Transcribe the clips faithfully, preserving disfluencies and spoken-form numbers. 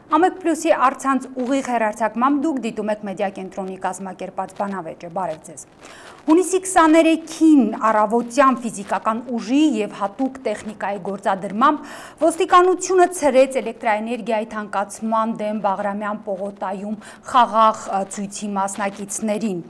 Ամեկ պլյուսի առցանց ուղիղ հեռարձակմամբ դուք դիտում եք մեդիա կենտրոնի կազմակերպած բանավեճը, բարև ձեզ։ Հունիսի քսաներեքին առավոտյան ֆիզիկական ուժի եւ հատուկ տեխնիկայի գործադրմամբ ոստիկանությունը ցրեց էլեկտրաէներգիայի թանկացման դեմ Բաղրամյան պողոտայում խաղաղ ցույցի մասնակիցներին։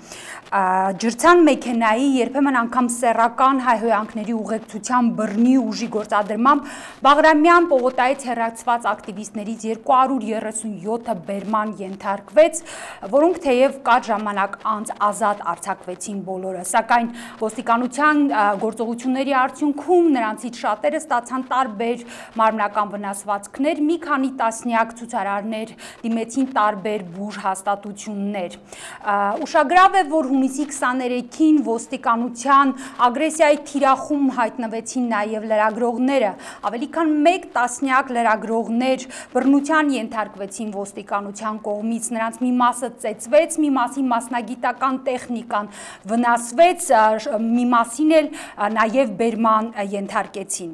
Ջրցան մեքենայի, երբեմն անգամ սեռական հայհոյանքների ուղեկցության բռնի ուժի գործադրմամբ Բաղրամյան պողոտայից հեռացված ակտիվիստներից երկու հարյուր երեսունյոթը բերման ենթարկվեց, որոնք թեև կարճ ժամանակ անց ազատ արձակվեցին բոլորը, սակայն ոստիկանության գործողությունների արդյունքում նրանցից շատերը ստացան տարբեր մարմնական վնասվածքներ, մի քանի տասնյակ ցուցարարներ դիմեցին տարբեր բուժ հաստատություններ։ Ուշագրավ է, որ հունիսի քսաներեքին ոստիկանության ագրեսիայի թիրախում հայտնվեցին նաև լրագրողները, ավելի քան մեկ տասնյակ լրագրողներ բռնության ենթարկվեցին ոստիկանության կողմից, նրանց մի մասը ծեծվեց, մի մասի մասնագիտական տեխնիկան վնասվեց, մի մասին էլ նաև բերման ենթարկեցին։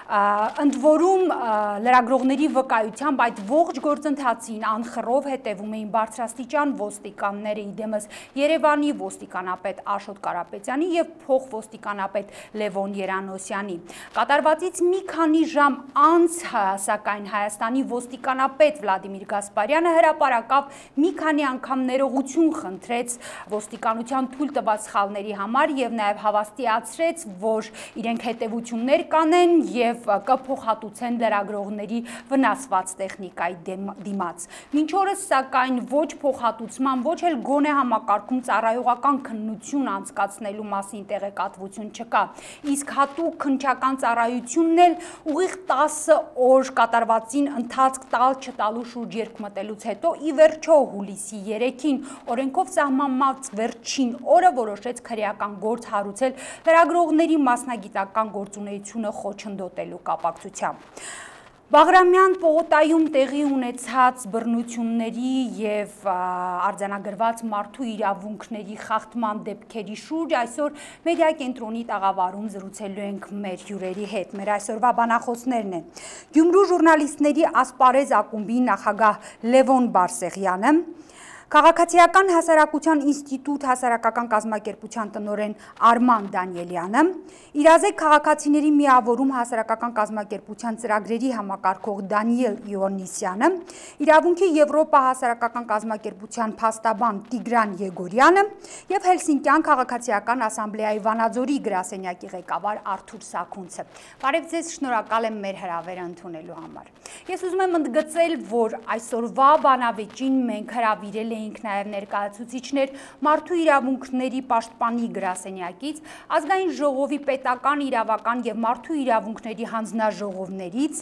Ընդ որում լրագրողների վկայությամբ այդ ողջ գործընթացին անխռով հետևում էին բարձրաստիճան ոստիկանները, իդեմս Երևանի ոստիկանապետ Աշոտ Կարապետյանի եւ փոխոստիկանապետ Լևոն Երանոսյանի։ Կատարվածից մի քանի ժամ անց, սակայն Հայաստանի ոստիկանապետ Վլադիմիր Գասպարյանը հրապարակավ մի քանի անգամ ներողություն խնդրեց ոստիկանության թույլ տված սխալների համար եւ նաեւ հավաստիացրեց, որ իրենք հետեւություններ կանեն եւ կփոխհատուցեն լրագրողների վնասված տեխնիկայի դիմաց։ Մինչ օրս սակայն ոչ փոխհատուցման, ոչ էլ գոնե համակարգում ծառայողական քննություն անցկացնելու մասին տեղեկատվություն չկա։ Իսկ հատուկ քննչական ծառայությունն էլ ուղիղ տասը օր կատարվածին ընթացք տալ չտալու շուրջ երկմտելուց հետո ի վերջո հուլիսի երեքին օրենքով սահմանված վերջին օրը որոշեց քրեական գործ հարուցել լրագրողների մասնագիտական գործունեությունը խոչընդոտելու կապակցությամբ։ Բաղրամյան պողոտայում տեղի ունեցած բռնությունների եւ արձանագրված մարդու իրավունքների խախտման դեպքերի շուրջ այսօր մեդիա կենտրոնի տաղավարում զրուցելու ենք մեր հյուրերի հետ։ Մեր այսօրվա բանախոսներն են Գյումրու ժուրնալիստների ասպարեզ ակումբի նախագահ Լևոն Բարսեղյանը, Քաղաքացիական հասարակության ինստիտուտ հասարակական կազմակերպության տնօրեն Արման Դանիելյանը, Իրազեկ քաղաքացիների միավորում հասարակական կազմակերպության ծրագրերի համակարգող Դանիել Իոնիսյանը, Իրավունքի Եվրոպա հասարակական կազմակերպության փաստաբան Տիգրան Եգորյանը եւ Հելսինկյան քաղաքացիական ասամբլեայի Վանաձորի գրասենյակի ղեկավար Արթուր Սաքունցը։ Բարև ձեզ, շնորհակալ եմ մեր հրավերը ընդունելու համար։ Ես ուզում եմ ընդգծել, որ այսօրվա բանավեճին մենք հրավիրել ենք նաև ներկայացուցիչներ մարդու իրավունքների պաշտպանի գրասենյակից, ազգային ժողովի պետական իրավական եւ մարդու իրավունքների հանձնաժողովներից,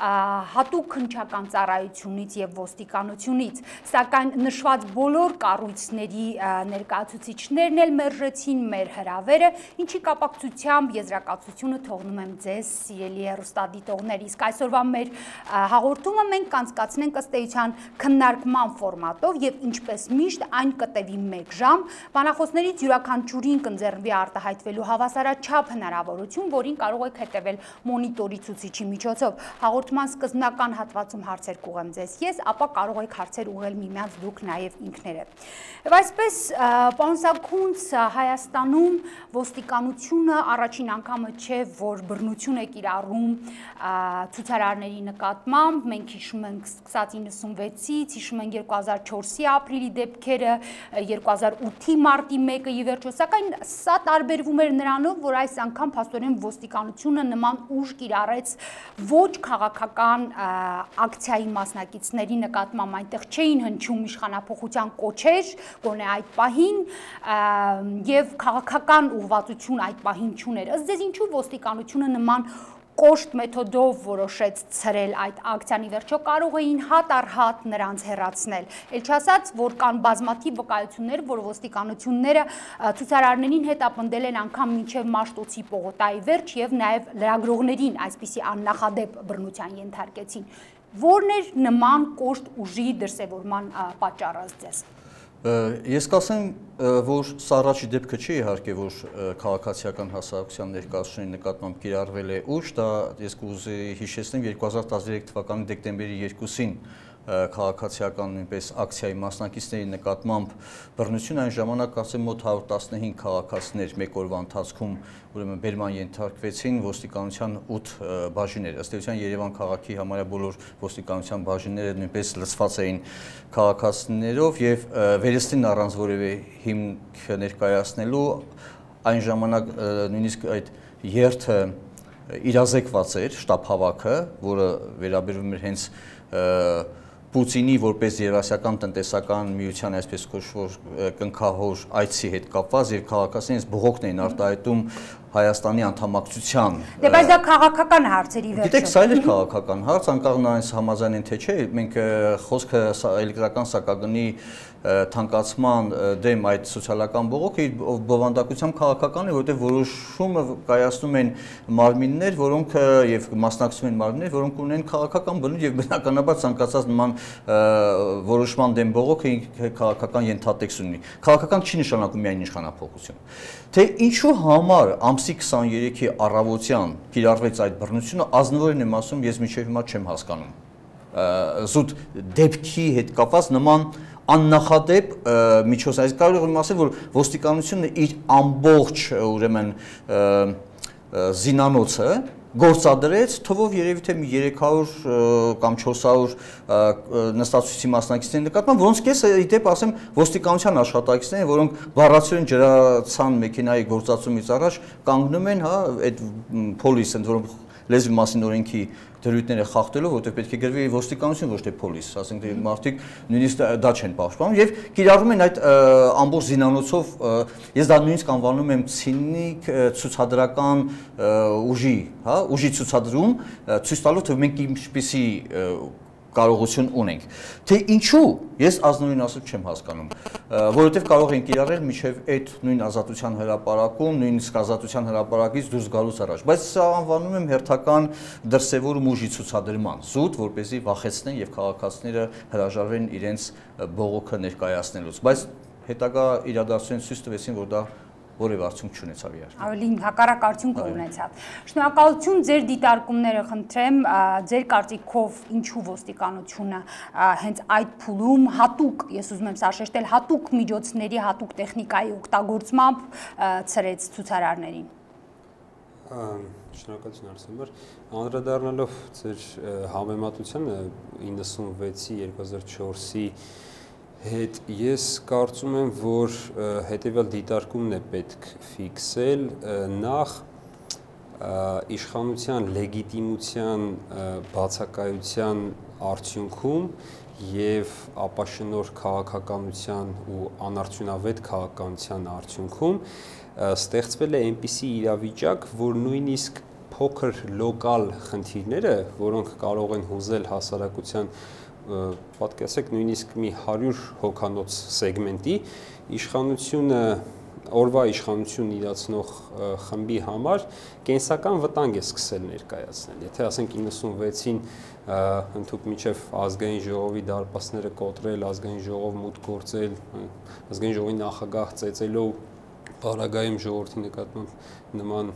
հատուկ քննչական ծառայությունից եւ ոստիկանությունից, սակայն նշված բոլոր կառույցների ներկայացուցիչներն էլ մերժեցին մեր հրավերը, ինչի կապակցությամբ եզրակացությունը թողնում եմ ձեզ, սիրելի հեռուստադիտողներ, իսկ այսօրվա մեր հաղորդումը մենք կանցկացնենք ըստ էության քննարկման ֆորմատով եւ ինչպես միշտ այն կտևի մեկ ժամ, բանախոսներից յուրաքանչյուրին կընձեռվի արտահայտվելու հավասարաչափ հնարավորություն, որին կարող եք հետևել մոնիտորի ցուցիչի միջոցով։ Հաղորդման սկզբնական հատվածում հարցեր կուղեմ ձեզ ես, ապա կարող եք հարցեր ուղղել միմյանց դուք նաեւ ինքներդ։ Եվ այսպես, պարոն Սաքունց, Հայաստանում ոստիկանությունը առաջին անգամը չէ, որ բռնություն է կիրառում ցուցարարների նկատմամբ, մենք հիշում ենք սկսած իննսունվեցից, հիշում ենք երկու հազար չորսի ապրիլի դեպքերը, երկու հազար ութի մարտի մեկը ի վերջո, սակայն սա տարբերվում էր նրանով, որ այս անգամ փաստորեն ոստիկանությունը նման ուժ կիրառեց ոչ քաղաքական ակցիայի մասնակիցների նկատմամբ, այնտեղ չէին հնչում իշխանափոխության կոչեր, գոնե այդ պահին, եւ քաղաքական ուղղվածություն այդ պահին չուներ։ Ըստ ձեզ ինչու ոստիկանությունը նման կոշտ մեթոդով որոշեց ցրել այդ ակցիան, ի վերջո կարող էին հատ առ հատ նրանց հեռացնել։ Էլ չասած, որ կան բազմաթիվ վկայություններ, որ ոստիկանությունները ցուցարարներին հետապնդել են անգամ մինչև Մաշտոցի պողոտայի վերջ եւ նաեւ լրագրողներին այսպիսի աննախադեպ բռնության ենթարկեցին։ Որն էր նման կոշտ ուժի դրսևորման պատճառը ըստ ձեզ։ Ես կասեմ, որ սա առաջի դեպքը չի իհարկե, որ քաղաքացիական հասարակության ներկայացուցիչների նկատմամբ կիրառվել է ուժ, դա ես կուզեի հիշեցնեմ երկու հազար տասներեք թվականի դեկտեմբերի երկուսին քաղաքացիական նույնպես ակցիայի մասնակիցների նկատմամբ բռնություն, այն ժամանակ ասեմ մոտ հարյուր տասնհինգ քաղաքացիներ մեկ օրվա ընթացքում ուրեմն բերման ենթարկվեցին ոստիկանության ութ բաժիններ։ Ըստ էության Երևան քաղաքի համարյա բոլոր ոստիկանության բաժինները նույնպես լցված էին քաղաքացիներով եւ վերստին առանց որևէ հիմք ներկայացնելու այն ժամանակ նույնիսկ այդ երթը իրազեկված էր շտաբ հավաքը, որը վերաբերում էր հենց Պուտինի որպես Եվրասիական տնտեսական միության այսպես կոչվող կնքահոր այցի հետ կապված եւ քաղաքացիներից բողոքն էին արտահայտում Հայաստանի անդամակցության։ Դե բայց դա քաղաքական հարցերի վերջ է։ Գիտեք, սա էլ քաղաքական հարց, անկախ նրանից համաձայն են թե չէ, մենք խոսքը էլեկտրական սակագնի թանկացման դեմ այդ սոցիալական բողոքը իր բովանդակությամբ քաղաքական է, որտեղ որոշումը կայացնում են մարմիններ, որոնք եւ մասնակցում են մարմիններ, որոնք ունեն քաղաքական բնույթ եւ բնականաբար ցանկացած նման որոշման դեմ բողոքը քաղաքական ենթատեքստ ունի։ Քաղաքական չի նշանակում միայն իշխանափոխություն։ Թե ինչու համար ամսի քսաներեքի առավոտյան կիրառվեց այդ բռնությունը, ազնվորեն եմ ասում, ես մինչև հիմա չեմ հասկանում։ Զուտ դեպքի հետ կապված նման աննախադեպ միջոց, այս կարող եմ ասել, որ ոստիկանությունը իր ամբողջ ուրեմն զինանոցը գործադրեց թվով երևի թե երեք հարյուր կամ չորս հարյուր նստացույցի մասնակիցների նկատմամբ, որոնց կեսը ի դեպ ասեմ ոստիկանության աշխատակիցներ են, որոնք բառացիորեն ջրացան մեքենայի գործածումից առաջ կանգնում են, հա, այդ պոլիս են, որոնք լեզվի մասին օրենքի դրույթները խախտելով, որտեղ պետք է գրվի ոստիկանություն, ոչ թե պոլիս, ասենք թե մարդիկ նույնիսկ դա չեն պաշտպանում եւ կիրառում են այդ ամբողջ զինանոցով, ես դա նույնիսկ անվանում եմ ցինիկ ցուցադրական ուժի, հա, ուժի ցուցադրում, ցույց տալով թե մենք ինչպիսի կարողություն ունենք։ Թե ինչու, ես ազնվին ասել չեմ հասկանում, որովհետև կարող են կիրառել միջև այդ նույն ազատության հրապարակում, նույնիսկ ազատության հրապարակից դուրս գալուց առաջ, բայց սա անվանում եմ հերթական դրսևորում ուժի ցուցադրման, զուտ, որպեսզի վախեցնեն եւ քաղաքացիները հրաժարվեն իրենց բողոքը ներկայացնելուց, բայց հետագա իրադարձությունները ցույց տվեցին, որ դա որևէ արդյունք չունեցավ իհարկե։ Ավելի հակառակ արդյունք ունեցավ։ Շնորհակալություն ձեր դիտարկումները խնդրեմ, ձեր կարծիքով ինչու ոստիկանությունը հենց այդ փուլում հատուկ, ես ուզում եմ սա շեշտել, հատուկ միջոցների, հատուկ տեխնիկայի օգտագործմամբ ցրեց ցուցարարներին։ Շնորհակալություն Արսենբեր, անդրադառնալով ձեր համեմատությանը իննսունվեցի երկու հազար չորսի հետ ես կարծում եմ, որ հետևյալ դիտարկումն է պետք ֆիքսել, նախ իշխանության լեգիտիմության բացակայության արդյունքում եւ ապաշնոր քաղաքականության ու անարդյունավետ քաղաքականության արդյունքում ստեղծվել է այնպիսի իրավիճակ, որ նույնիսկ փոքր լոկալ խնդիրները, որոնք կարող են հուզել հասարակության պատկերացրեք նույնիսկ մի հարյուր հոգանոց սեգմենտի իշխանությունը օրվա իշխանություն իրացնող խմբի համար կենսական վտանգ է սկսել ներկայացնել։ Եթե ասենք իննսունվեցին ընդհանուր միջև ազգային ժողովի դարպասները կոտրել, ազգային ժողով մուտք գործել, ազգային ժողովի նախագահ ծեծելով Պարագայում ժողովրդի նկատմամբ նման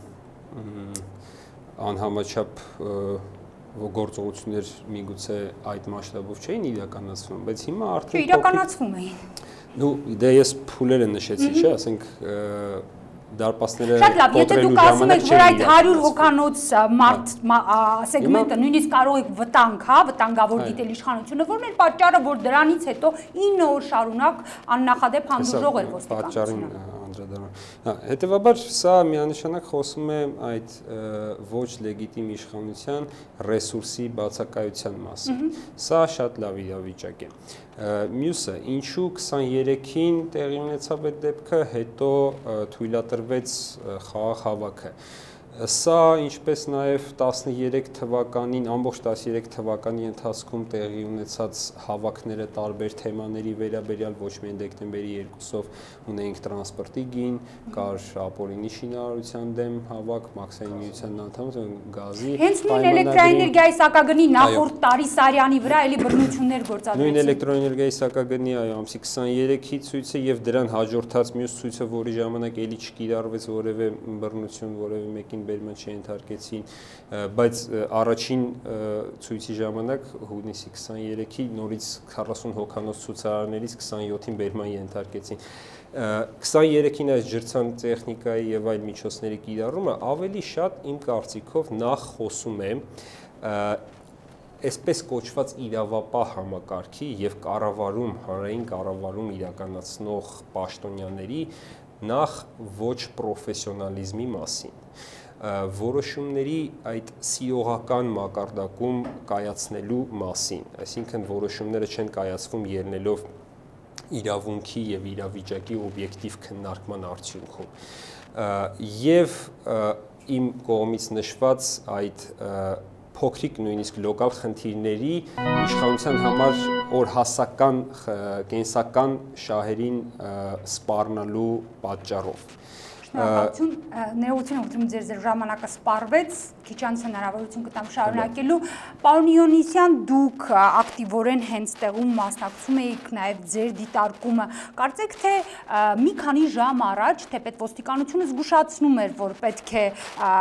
անհամաչափ գործողություններ միգուցե այդ մասշտաբով չէին իրականացվում, բայց հիմա արդեն իրականացվում էին։ Նու դե ես փուլերը նշեցի, չէ, ասենք դարպասները շատ լավ, եթե դուք ասում եք, որ այդ հարյուր հոգանոց մարդ սեգմենտը նույնիսկ կարող եք վտանգ, հա, վտանգավոր դիտել իշխանությունը, որն էր պատճառը, որ դրանից հետո ինը օր շարունակ աննախադեպ հանդուրժող էր ոստիկանությունը։ Հետևաբար սա միանշանակ խոսում է այդ ոչ լեգիտիմ իշխանության ռեսուրսի բացակայության մասին։ Սա շատ լավ իրավիճակ է։ Մյուսը, ինչու քսաներեքին տեղի ունեցավ այդ դեպքը, հետո թույլատրվեց խաղաղ հավաքը։ Սա ինչպես նաև տասներեք թվականին, ամբողջ տասներեք թվականի ընթացքում տեղի ունեցած հավաքները տարբեր թեմաների վերաբերյալ ոչ միայն դեկտեմբերի երկուսով ունեինք տրանսպորտի գին, կար ապօրինի շինարարության դեմ հավաք, մաքսային միության անդամ, գազի հենց նույն էլեկտրաէներգիայի սակագնի նախորդ տարի Սարյանի վրա էլի բռնություններ գործադրեցին։ Նույն էլեկտրաէներգիայի սակագնի այո ամսի քսաներեքի ցույցը եւ դրան հաջորդած մյուս ցույցը, որի ժամանակ էլի չկիրառվեց որևէ բռնություն, որևէ մեկին որին բերման չենթարկեցին, բայց առաջին ցույցի ժամանակ հունիսի քսաներեքի նորից քառասուն հոգանոց ցուցարարներից քսանյոթին բերման ենթարկեցին։ քսաներեքին այս ջրցան տեխնիկայի եւ այլ միջոցների կիրառումը ավելի շատ իմ կարծիքով նախ խոսում է այսպես կոչված իրավապահ համակարգի եւ կառավարում, հանրային կառավարում իրականացնող պաշտոնյաների նախ ոչ պրոֆեսիոնալիզմի մասին, որոշումների այդ սիրողական մակարդակում կայացնելու մասին, այսինքն որոշումները չեն կայացվում ելնելով իրավունքի եւ իրավիճակի օբյեկտիվ քննարկման արդյունքում եւ իմ կողմից նշված այդ փոքրիկ նույնիսկ լոկալ խնդիրների իշխանության համար օրհասական կենսական շահերին սպառնալու պատճառով Շնորհակալություն, ներողություն ողջունում ձեր ձեր ժամանակը սպառվեց, քիչ անց հնարավորություն կտամ շարունակելու։ Պարոն Իոնիսյան, դուք ակտիվորեն հենց տեղում մասնակցում եք նաև ձեր դիտարկումը։ Կարծեք թե մի քանի ժամ առաջ թեպետ ոստիկանությունը զգուշացնում էր, որ պետք է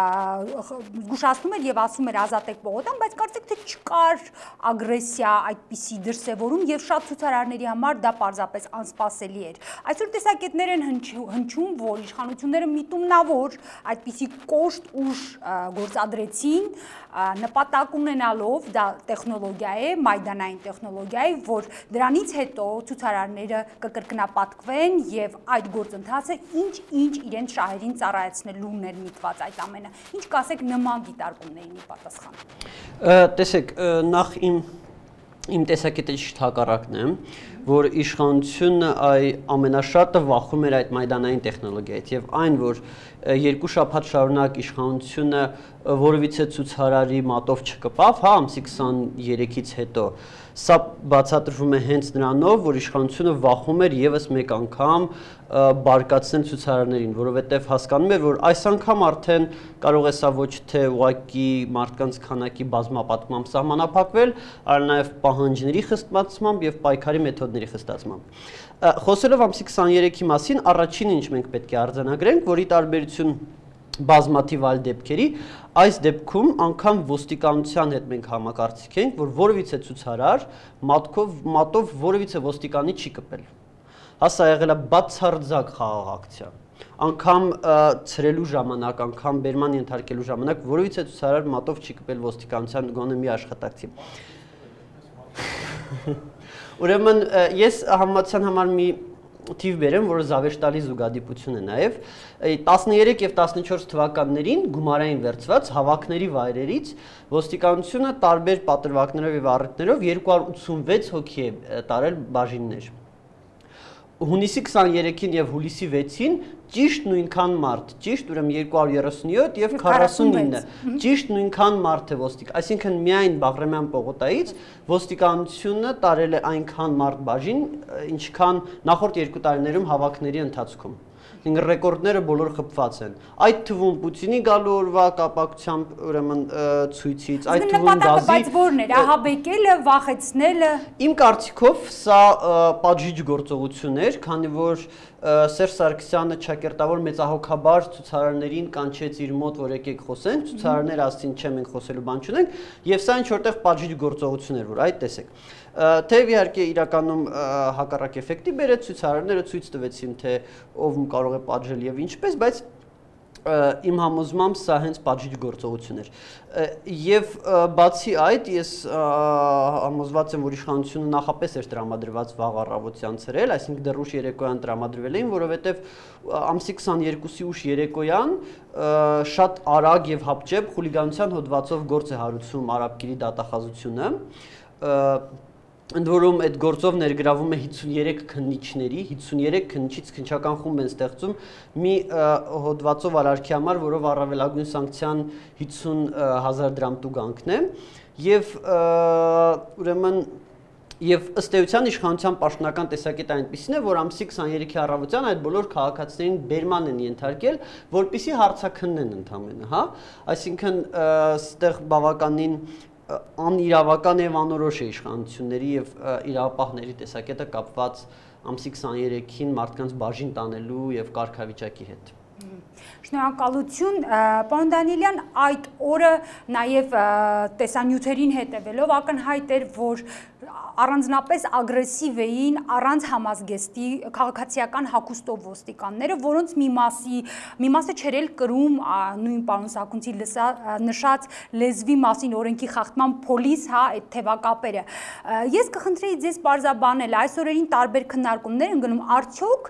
զգուշացնում էր եւ ասում էր ազատեք պողոտան, բայց կարծեք թե չկար ագրեսիա այդպիսի դրսևորում եւ շատ ցուցարարների համար դա պարզապես անսպասելի էր։ Այսօր տեսակետներ են հնչում, որ իշխանությունները միտումնավոր այդպիսի կոշտ ուժ գործադրեցին, նպատակ ունենալով, դա տեխնոլոգիա է, մայդանային տեխնոլոգիա է, որ դրանից հետո ցուցարարները կկրկնապատկվեն եւ այդ գործընթացը ինչ-ինչ իրենց շահերին ծառայեցնելուն էր միտված այդ ամենը։ Ինչ կասեք նման դիտարկումներին ի պատասխան։ Տեսեք, նախ իմ իմ տեսակետը ճիշտ հակառակն է, որ իշխանությունը այ ամենաշատը վախում էր այդ մայդանային տեխնոլոգիայից եւ այն, որ երկու շաբաթ շարունակ իշխանությունը որևիցե ցուցարարի մատով չկպավ, հա, ամսի քսաներեքից հետո, սա բացատրվում է հենց նրանով, որ իշխանությունը վախում էր եւս մեկ անգամ բարկացնել ցուցարարներին, որովհետեւ հասկանում էր, որ այս անգամ արդեն կարող է սա ոչ թե ուղղակի մարդկանց քանակի բազմապատկմամբ սահմանափակվել, այլ նաեւ պահանջների խստացմամբ եւ պայքարի մեթոդների խստացմամբ։ Խոսելով ամսի քսաներեքի մասին, առաջինը ինչ մենք պետք է արձանագրենք, որ ի տարբերություն բազմաթիվ այլ դեպքերի, այս դեպքում անգամ ոստիկանության հետ մենք համակարծիք ենք, որ որևիցե ցուցարար մատքով մատով որևիցե ոստիկանի չի կպել։ Հա սա եղել է բացարձակ խաղաղ ակցիա։ Անգամ ցրելու ժամանակ, անգամ բերման ենթարկելու ժամանակ որևիցե ցուցարար մատով չի կպել ոստիկանության գոնե մի աշխատակցի։ Ուրեմն ես համացան համար մի թիվ բերեմ, որը զավեշտալի զուգադիպություն է նաև տասներեք եւ տասնչորս թվականներին գումարային վերցված հավաքների վայրերից ոստիկանությունը տարբեր պատրվակներով եւ առիթներով երկու հարյուր ութսունվեց հոգի է տարել բաժիններ։ Հունիսի քսաներեքին եւ հուլիսի վեցին ճիշտ նույնքան մարդ, ճիշտ ուրեմն երկու հարյուր երեսունյոթ եւ քառասունինը, ճիշտ նույնքան մարդ է ոստիկ, այսինքն միայն Բաղրամյան պողոտայից ոստիկանությունը տարել է այնքան մարդ բաժին, ինչքան նախորդ երկու տարիներում հավաքների ընթացքում։ Ռեկորդները բոլոր խփված են։ Այդ թվում Պուտինի գալու օրվա կապակցությամբ ուրեմն ցույցից, այդ թվում գազի, բայց որն էր, ահաբեկելը, վախեցնելը։ Իմ կարծիքով սա պատժիչ գործողություն էր, քանի որ Սերժ Սարգսյանը ճակերտավոր մեծահոգաբար ցուցարարներին կանչեց իր մոտ, որ եկեք խոսենք, ցուցարարները ասին, չէ, մենք խոսելու բան չունենք, եւ սա ինչ որտեղ պատժիչ գործողություն էր, որ այդ տեսեք։ Թեև իհարկե իրականում հակառակ էֆեկտի բերեց, ցուցարարները ցույց տվեցին, թե ով կարող է պատժել եւ ինչպես, բայց իմ համոզմամբ սա հենց պատժիչ գործողություն էր։ Եվ բացի այդ, ես համոզված եմ, որ իշխանությունը նախապես էր տրամադրված վաղ առավոտյան ցրել, այսինքն դեռ ուշ երեկոյան տրամադրվել էին, որովհետեւ ամսի քսաներկուսի ուշ երեկոյան շատ արագ եւ հապճեպ խուլիգանության հոդվածով գործ է հարուցում Արաբկիրի դատախազությունը, ընդ որում այդ գործով ներգրավում է հիսունյերեք քննիչների, հիսունյերեք քննիչից քննչական խումբ են ստեղծում մի հոդվածով արարքի համար, որով առավելագույն սանկցիան հիսուն հազար դրամ տուգանքն է, եւ ուրեմն եւ ըստ էության իշխանության պաշտոնական տեսակետը այնպեսին է, որ ամսի քսաներեքի առավոտյան այդ բոլոր քաղաքացիներին բերման են ենթարկել, որպեսզի հարցաքննեն ընդամենը, հա, այսինքն այստեղ բավականին անիրավական եւ անորոշ է իշխանությունների եւ իրավապահների տեսակետը կապված ամսի քսաներեքին մարդկանց բաժին տանելու եւ կարգավիճակի հետ։ Շնորհակալություն, պարոն Դանիելյան, այդ օրը նաև տեսանյութերին հետևելով ակնհայտ էր, որ առանձնապես ագրեսիվ էին առանց համազգեստի քաղաքացիական հագուստով ոստիկանները, որոնց մի մասի մի մասը չէր էլ կրում նույն պարոն Սաքունցի նշած լեզվի մասին օրենքի խախտման փոլիս, հա, այդ թևակապերը։ Ես կխնդրեի ձեզ պարզաբանել, այս օրերին տարբեր քննարկումներ են գնում, արդյոք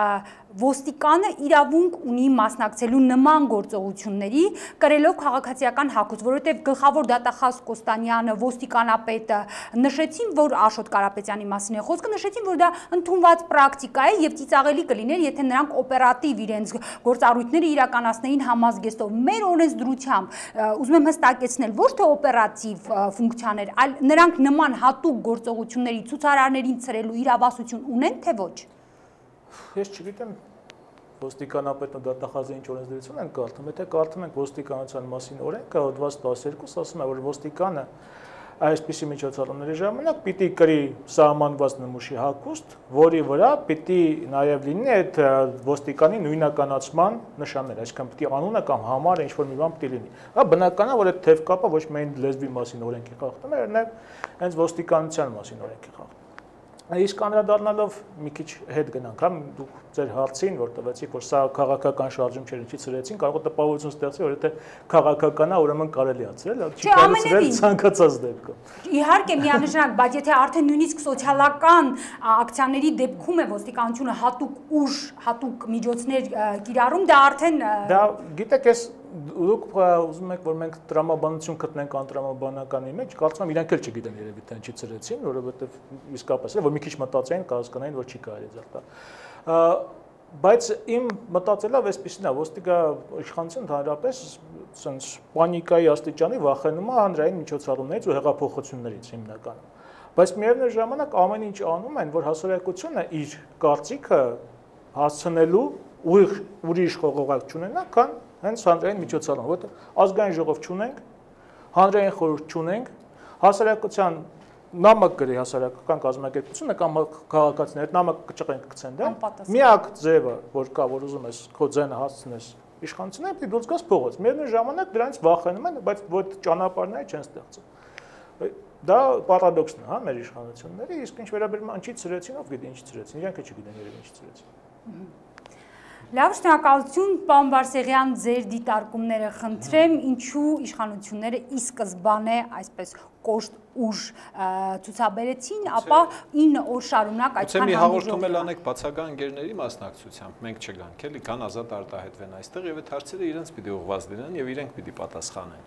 ոստիկանը իրավունք ունի մասնակցելու նման գործողությունների կրելով քաղաքացիական հագուստ, որովհետև գլխավոր դատախազ Կոստանյանը, ոստիկանապետը նշեցին, որ Աշոտ Կարապետյանի մասին է խոսքը, նշեցին, որ դա ընդունված պրակտիկա է եւ ծիծաղելի կլիներ, եթե նրանք օպերատիվ իրենց գործառույթները իրականացնեին համազգեստով։ Մեր օրենսդրությամբ ուզում եմ հստակեցնել, ոչ թե օպերատիվ ֆունկցիաներ, այլ նրանք նման հատուկ գործողությունների ցուցարարներին ցրելու իրավասություն ունեն, թե ոչ։ Ես չգիտեմ ոստիկանապետն ու դատախազը ինչ օրենսդրություն են կարդում, եթե կարդում ենք ոստիկանության մասին օրենքը, հոդված տասներկու, ասում է, որ ոստիկանը այսպիսի միջոցառումների ժամանակ պիտի կրի սահմանված նմուշի հագուստ, որի վրա պիտի նաև լինի այդ ոստիկանի նույնականացման նշաններ, այսինքն պիտի անունը կամ համարը ինչ-որ մի բան պիտի լինի։ Հա բնական է, որ այդ թևկապը ոչ միայն լեզվի մասին օրենքի խախտում է, այլ նաև հենց ոստիկանության մասին օրենքի խախտում։ Իսկ անդրադառնալով մի քիչ հետ գնանք, հա, դուք ձեր հարցին, որ տվեցիք, որ սա քաղաքական շարժում չէր, ինչի ցրեցին, կարող է տպավորություն ստեղծի, որ եթե քաղաքական է, ուրեմն կարելի է ցրել, չի կարելի ցրել ցանկացած դեպքում։ Իհարկե, միանշանակ, բայց եթե արդեն նույնիսկ սոցիալական ակցիաների դեպքում է ոստիկանությունը հատուկ ուժ, հատուկ միջոցներ կիրառում, դա արդեն Դա գիտեք, ես դուք ուզում եք, որ մենք տրամաբանություն գտնենք անտրամաբանականի մեջ, կարծում եմ իրենք էլ չգիտեն երևի թե ինչի ցրեցին, որովհետև իսկապես է, որ մի քիչ մտածեին, կհասկանային, որ չի կարելի ձեռ տալ։ Բայց իմ մտածելով այսպեսին է, ոստիկա իշխանությունը ընդհանրապես sense պանիկայի աստիճանի վախենում է հանրային միջոցառումներից ու հեղափոխություններից հիմնականում։ Բայց միևնույն ժամանակ ամեն ինչ անում են, որ հասարակությունը իր կարծիքը հասցնելու ուրիշ խողովակ չունենա, քան հենց հանրային միջոցառում, որտեղ ազգային ժողով չունենք, հանրային խորհուրդ չունենք, հասարակության նամակ գրի հասարակական կազմակերպությունը կամ քաղաքացիները այդ նամակը կճղեն կգցեն, դա միակ ձևը, որ կա, որ ուզում ես քո ձենը հասցնես իշխանություններին, պետք է դուրս գաս փողոց։ Միևնույն ժամանակ դրանից վախենում են, բայց որ ճանապարհները չեն ստեղծում։ Դա պարադոքսն է, հա, մեր իշխանությունների, իսկ ինչ վերաբերում է ինչի ցրեցին, ով գիտի ինչի ցրեցին, իրենք էլ չգիտեն երևի ինչի ցրեցին։ Լավ, շնորհակալություն, պարոն Բարսեղյան, ձեր դիտարկումները խնդրեմ, ինչու իշխանությունները ի սկզբանե այսպես կոշտ ուժ ցուցաբերեցին, ապա ինը օր շարունակ այդքան մի հաղորդում էլ անեք բացական ընկերների մասնակցությամբ, մենք չգանք, էլի կան ազատ արտահայտվեն այստեղ եւ այդ հարցերը իրենց պիտի ուղղված լինեն եւ իրենք պիտի պատասխանեն։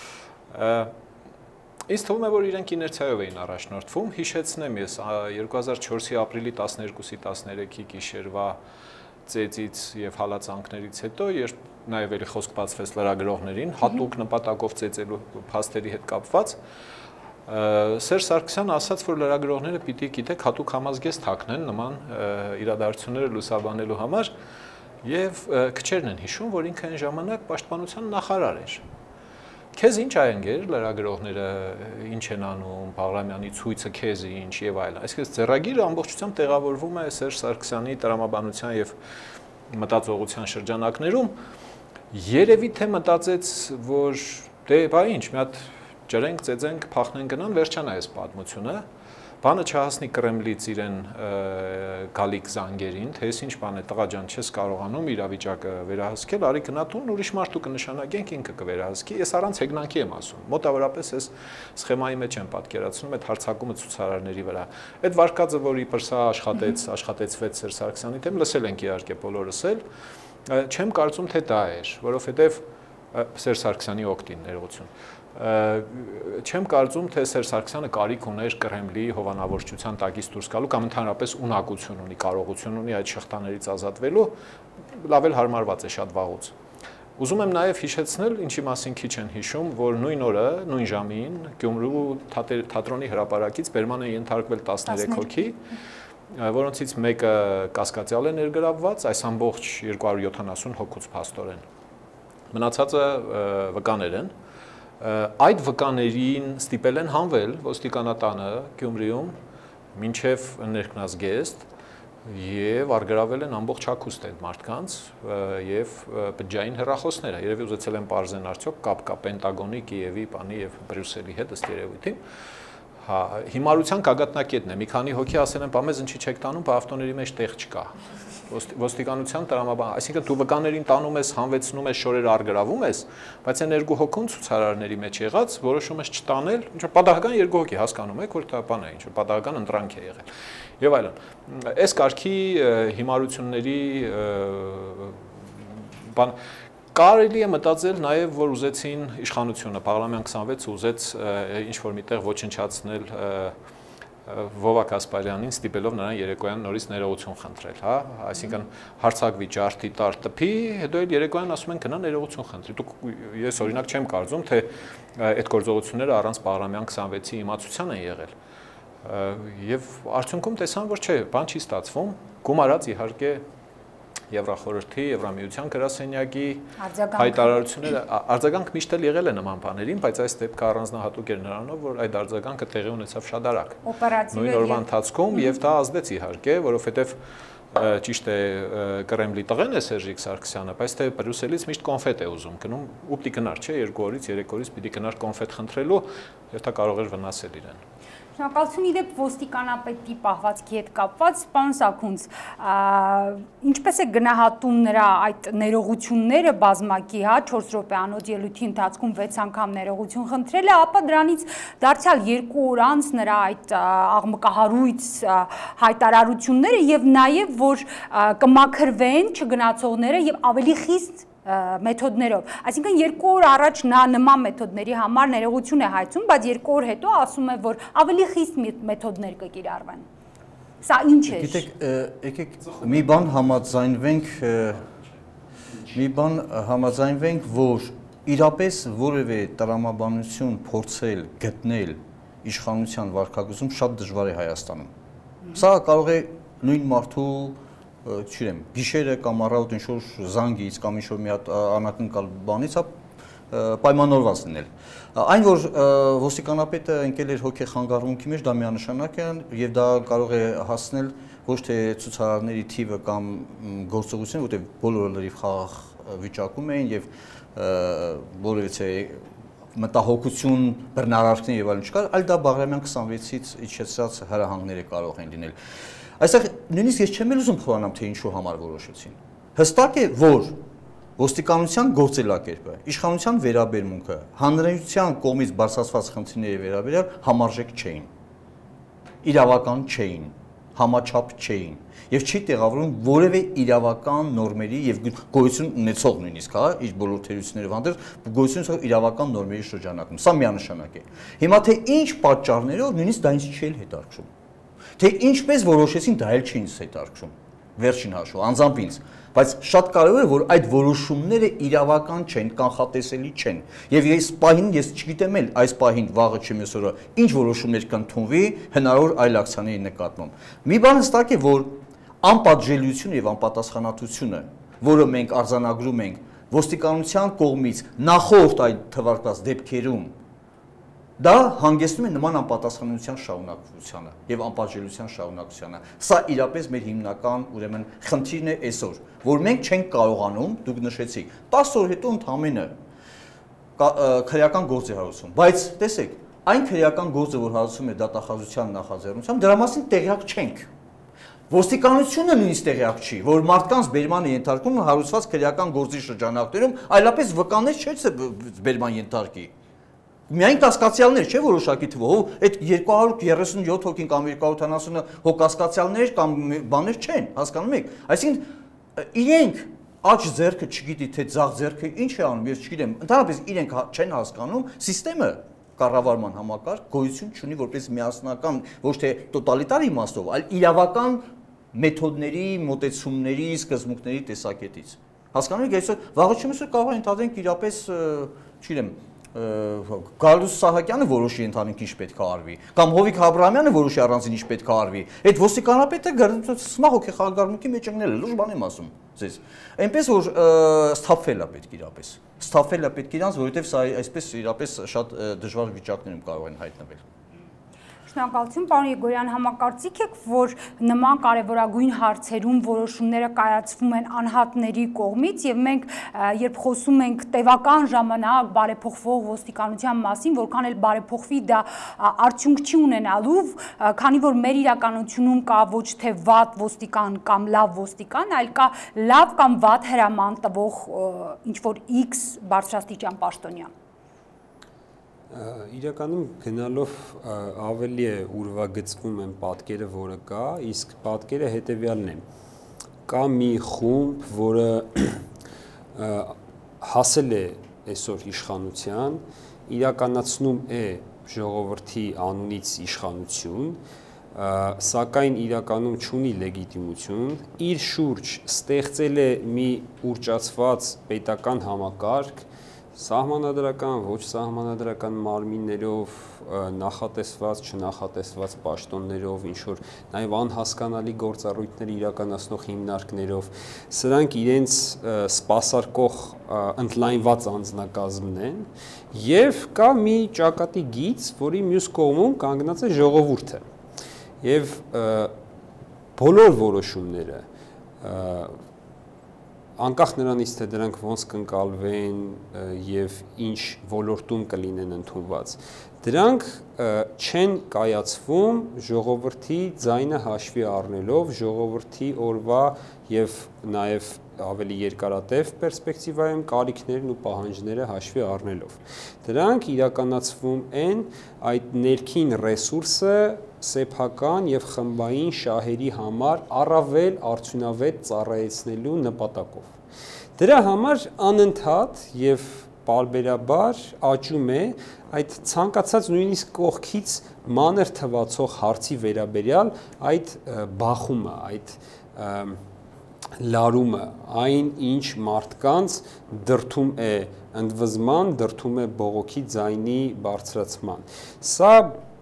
Ինձ թվում է, որ իրենք իներցիայով էին առաջնորդվում, հիշեցնեմ ես երկու հազար չորսի ապրիլի տասներկուսի տասներեքի գիշերվա ծեծից եւ հալածանքներից հետո, երբ նաեւ էլի խոսք բացվեց լրագրողներին, հատուկ նպատակով ծեծելու փաստերի հետ կապված, Սերժ Սարգսյանը ասաց, որ լրագրողները պիտի գիտեք հատուկ համազգեստ հագնեն նման իրադարձությունները լուսաբանելու համար եւ քչերն են հիշում, որ ինքը այն ժամանակ պաշտպանության նախարար էր։ Քեզ ինչ ա ընկեր լրագրողները ինչ են անում, Բաղրամյանի ցույցը քեզ ինչ եւ այլն։ Այսինքն ձեռագիրը ամբողջությամբ տեղավորվում է Սերժ Սարգսյանի տրամաբանության եւ մտածողության շրջանակներում։ Երևի թե մտածեց, որ դե բա ինչ, մի հատ ջրենք, ծեծենք, փախնեն գնան, վերջանա այս պատմությունը։ Բանը չհասնի Կրեմլից իրեն գալիք զանգերին, թե ես ինչ բան է, տղա ջան, չես կարողանում իրավիճակը վերահսկել, արի գնատուն, ուրիշ մարդու կնշանակենք, ինքը կվերահսկի։ Ես առանց հեգնանքի եմ ասում։ Մոտավորապես այս սխեմայի մեջ եմ պատկերացնում այդ հարցակումը ցուցարարների վրա։ Այդ վարկածը, որ իբր սա աշխատեց, աշխատեցվեց Սերժ Սարգսյանի դեմ, լսել ենք իհարկե բոլորս էլ, չեմ կարծում, թե դա էր, որովհետև Սերժ Սարգսյանի օգտին ներողություն։ Չեմ կարծում, թե Սերժ Սարգսյանը կարիք ուներ Կրեմլի հովանավորչության տակից դուրս գալու կամ ընդհանրապես ունակություն ունի, կարողություն ունի այդ շղթաներից ազատվելու, լավ էլ հարմարված է շատ վաղուց։ Ուզում եմ նաև հիշեցնել, ինչի մասին քիչ են հիշում, որ նույն օրը, նույն ժամին Գյումրու թատրոնի հրապարակից բերման են ենթարկվել տասներեք հոգի, որոնցից մեկը կասկածյալ է ներգրավված, այս ամբողջ երկու հարյուր յոթանասուն հոգուց փաստորեն։ Մնացածը վկաներ են։ Այդ վկաներին ստիպել են հանվել ոստիկանատանը Գյումրիում մինչև ներքնազգեստ, Եվ արգրավել են ամբողջ հագուստ այդ մարդկանց եւ բջջային հեռախոսները։ Երևի ուզեցել են բարձեն արդյոք կապ կա Պենտագոնի, Կիևի, Պանի եւ Բրյուսելի հետ ըստ երևույթին։ Հա, հիմարության գագաթնակետն է։ Մի քանի հոգի ասել են, «Պամեզ ինչի չեք տանում, բա ավտոների մեջ տեղ չկա»։ Ոստիկանության տրամաբան, այսինքն դու վկաներին տանում ես, հանվեցնում ես, շորերը արգրավում ես, բայց այն երկու հոգուն ցուցարարների մեջ եղած որոշում ես չտանել, ինչ որ պատահական երկու հոգի հասկանում եք, որ դա բան է, ինչ որ պատահական ընտրանք է եղել։ Եվ այլն։ Այս կարգի հիմարությունների բան կարելի է մտածել նաև, որ ուզեցին իշխանությունը, Պարլամենտ քսանվեց ուզեց ինչ որ միտեղ ոչնչացնել Վովա Կասպարյանին ստիպելով նրան երեկոյան նորից ներողություն խնդրել, հա, այսինքն հարցակվի ջարդի տար տփի, հետո էլ երեկոյան ասում են գնա ներողություն խնդրի։ Դուք ես օրինակ չեմ կարծում, թե այդ գործողությունները առանց Պարլամենտ քսանվեցի իմացության են եղել։ Եվ արդյունքում տեսան, որ չէ, բան չի ստացվում, գումարած իհարկե Եվրախորհրդի, Եվրամիության գրասենյակի հայտարարությունները, արձագանք միշտ էլ եղել է նման բաներին, բայց այս դեպքը առանձնահատուկ էր նրանով, որ այդ արձագանքը տեղի ունեցավ շատ արագ։ Նույն օրվա ընթացքում եւ դա ազդեց իհարկե, որովհետեւ ճիշտ է Կրեմլի տղեն է Սերժիկ Սարգսյանը, բայց թե Բրյուսելից միշտ կոնֆետ է ուզում գնում, ուպտի գնար, չէ, երկու օրից, երեք օրից պիտի գնար կոնֆետ խնդրելու, եւ դա կարող էր վնասել իրեն։ Շնորհակալություն իդեպ ոստիկանապետի պահվածքի հետ կապված, պարոն Սաքունց, ինչպես է գնահատում նրա այդ ներողությունները բազմակի, հա, չորս րոպեանոց ելույթի ընթացքում վեց անգամ ներողություն խնդրել է, ապա դրանից դարձյալ երկու օր անց նրա այդ աղմկահարույց հայտարարությունները եւ նաեւ որ կմաքրվեն չգնացողները եւ ավելի խիստ մեթոդներով, այսինքն երկու օր առաջ նա նման մեթոդների համար ներողություն է հայցում, բայց երկու օր հետո ասում է, որ ավելի խիստ մեթոդներ կկիրառվեն։ Սա ինչ է։ Գիտեք, եկեք մի բան համաձայնվենք, մի բան համաձայնվենք, որ իրապես որևէ տրամաբանություն փորձել գտնել իշխանության վարքագծում շատ դժվար է Հայաստանում։ Սա կարող է նույն մարդու չգիտեմ, գիշերը կամ առավոտ ինչ-որ զանգից կամ ինչ-որ մի հատ անակնկալ բանից պայմանավորված լինել։ Այն, որ ոստիկանապետը ընկել էր հոգեխանգարումքի մեջ, դա միանշանակ է եւ դա կարող է հասնել ոչ թե ցուցարարների թիվը կամ գործողությունը, որտեղ բոլորը լրիվ խաղաղ վիճակում էին եւ որևիցե մտահոգություն, բռնարարքներ եւ այլն չկար, այլ դա Բաղրամյան քսանվեցից իջեցած հրահանգները կարող են լինել։ Այստեղ նույնիսկ ես չեմ ուզում խորանամ, թե ինչու համար որոշեցին։ Հստակ է, որ ոստիկանության գործելակերպը, իշխանության վերաբերմունքը, հանրայնության կողմից բարձրացված խնդիրների վերաբերյալ համարժեք չէին, իրավական չէին, համաչափ չէին եւ չի տեղավորում որևէ իրավական նորմերի եւ գոյություն ունեցող նույնիսկ, հա, իր բոլոր թերություններով հանդերձ գոյություն ունեցող իրավական նորմերի շրջանակում։ Սա միանշանակ է։ Հիմա թե ինչ պատճառներով նույնիսկ դա ինձ չի հետաքրքրում։ Թե ինչպես որոշեցին, դա էլ չի ինձ հետաքրքրում։ Վերջին հաշվով, անձամբ ինձ, բայց շատ կարևոր է, որ այդ որոշումները իրավական չեն, կանխատեսելի չեն։ Եվ ես պահին, ես չգիտեմ էլ այս պահին վաղը չեմ այսօրը ինչ որոշումներ կընդունվի հնարավոր այլ ակցիաների նկատմամբ։ Մի բան հստակ է, որ անպատժելիությունը եւ անպատասխանատվությունը, որը մենք արձանագրում ենք ոստիկանության կողմից նախորդ այդ թվարկած դեպքերում, դա հանգեցնում է նման անպատասխանատվության շարունակությանը եւ անպատժելիության շարունակությանը։ Սա իրապես մեր հիմնական, ուրեմն, խնդիրն է այսօր, որ մենք չենք կարողանում, դուք նշեցիք, տասը օր հետո ընդհանրապես քրեական գործ է հարուցում, բայց տեսեք, այն քրեական գործը, որ հարուցում է դատախազության նախաձեռնությամբ, դրա մասին տեղյակ չենք։ Ոստիկանությունը նույնիսկ տեղյակ չի, որ մարդկանց բերման է ենթարկում հարուցված քրեական գործի շրջանակներում, այլապես վկաներ չէ բերման ենթարկի։ Միայն կասկածյալներ չէ որոշակի թվով, այդ երկու հարյուր երեսունյոթ հոգին կամ երկու հարյուր տասնինը հոգ կասկածյալներ կամ բաներ չեն, հասկանում եք։ Այսինքն իրենք աջ ձեռքը չգիտի թե ձախ ձեռքը ինչ է անում, ես չգիտեմ, ընդհանրապես իրենք չեն հասկանում համակարգը կառավարման համակարգ գոյություն չունի որպես միասնական, ոչ թե տոտալիտար իմաստով, այլ իրավական մեթոդների, մոտեցումների, սկզբունքների տեսակետից։ Հասկանում եք, այսօր վաղը չեմ ասում կարող են ընդհանրենք իրապես, չգիտեմ, Գալուս Սահակյանը որոշի ընդհանրենք ինչ պետք է արվի, կամ Հովիկ Աբրահամյանը որոշի առանձին ինչ պետք է արվի։ Այդ ոստիկանապետը սմա հոգեխաղաղարմունքի մեջ ընկնել է, լուրջ բան եմ ասում ձեզ։ Այնպես որ սթափվել է պետք իրապես։ Սթափվել է պետք իրանց, որովհետև սա այսպես իրապես շատ դժվար վիճակներում կարող են հայտնվել։ Շնորհակալություն, պարոն Եգորյան, համակարծիք եք, որ նման կարևորագույն հարցերում որոշումները կայացվում են անհատների կողմից եւ մենք երբ խոսում ենք տևական ժամանակ բարեփոխվող ոստիկանության մասին, որքան էլ բարեփոխվի դա արդյունք չի ունենալու, քանի որ մեր իրականությունում կա ոչ թե վատ ոստիկան կամ լավ ոստիկան, այլ կա լավ կամ վատ հրաման տվող ինչ որ X բարձրաստիճան պաշտոնյա։ Իրականում գնալով ավելի է ուրվագծվում են պատկերը, որը կա, իսկ պատկերը հետևյալն է։ Կա մի խումբ, որը հասել է այսօր իշխանության, իրականացնում է ժողովրդի անունից իշխանություն, սակայն իրականում չունի լեգիտիմություն, իր շուրջ ստեղծել է մի ուռճացված պետական համակարգ, սահմանադրական, ոչ սահմանադրական մարմիններով, նախատեսված, չնախատեսված պաշտոններով, ինչ-որ նաև անհասկանալի գործառույթներ իրականացնող հիմնարկներով, սրանք իրենց սպասարկող ընդլայնված անձնակազմն են, և կա մի ճակատի գիծ, որի մյուս կողմում կանգնած է ժողովուրդը, և բոլոր որոշումները, անկախ նրանից, թե դրանք ոնց կընկալվեն և ինչ ոլորտում կլինեն ընդունված, դրանք չեն կայացվում ժողովրդի ձայնը հաշվի առնելով, ժողովրդի օրվա և նաև ավելի երկարատև պերսպեկտիվայում կարիքներն ու պահանջները հաշվի առնելով։ Դրանք իրականացվում են այդ ներքին ռեսուրսը սեփական և խմբային շահերի համար առավել արդյունավետ ծառայեցնելու նպատակով։ Դրա համար անընդհատ և պարբերաբար աճում է այդ ցանկացած նույնիսկ կողքից մանր թվացող հարցի վերաբերյալ այդ բախումը, այդ լարումը, այն ինչ մարդկանց դրդում է ընդվզման, դրդում է բողոքի ձայնի բարձրացման։ Սա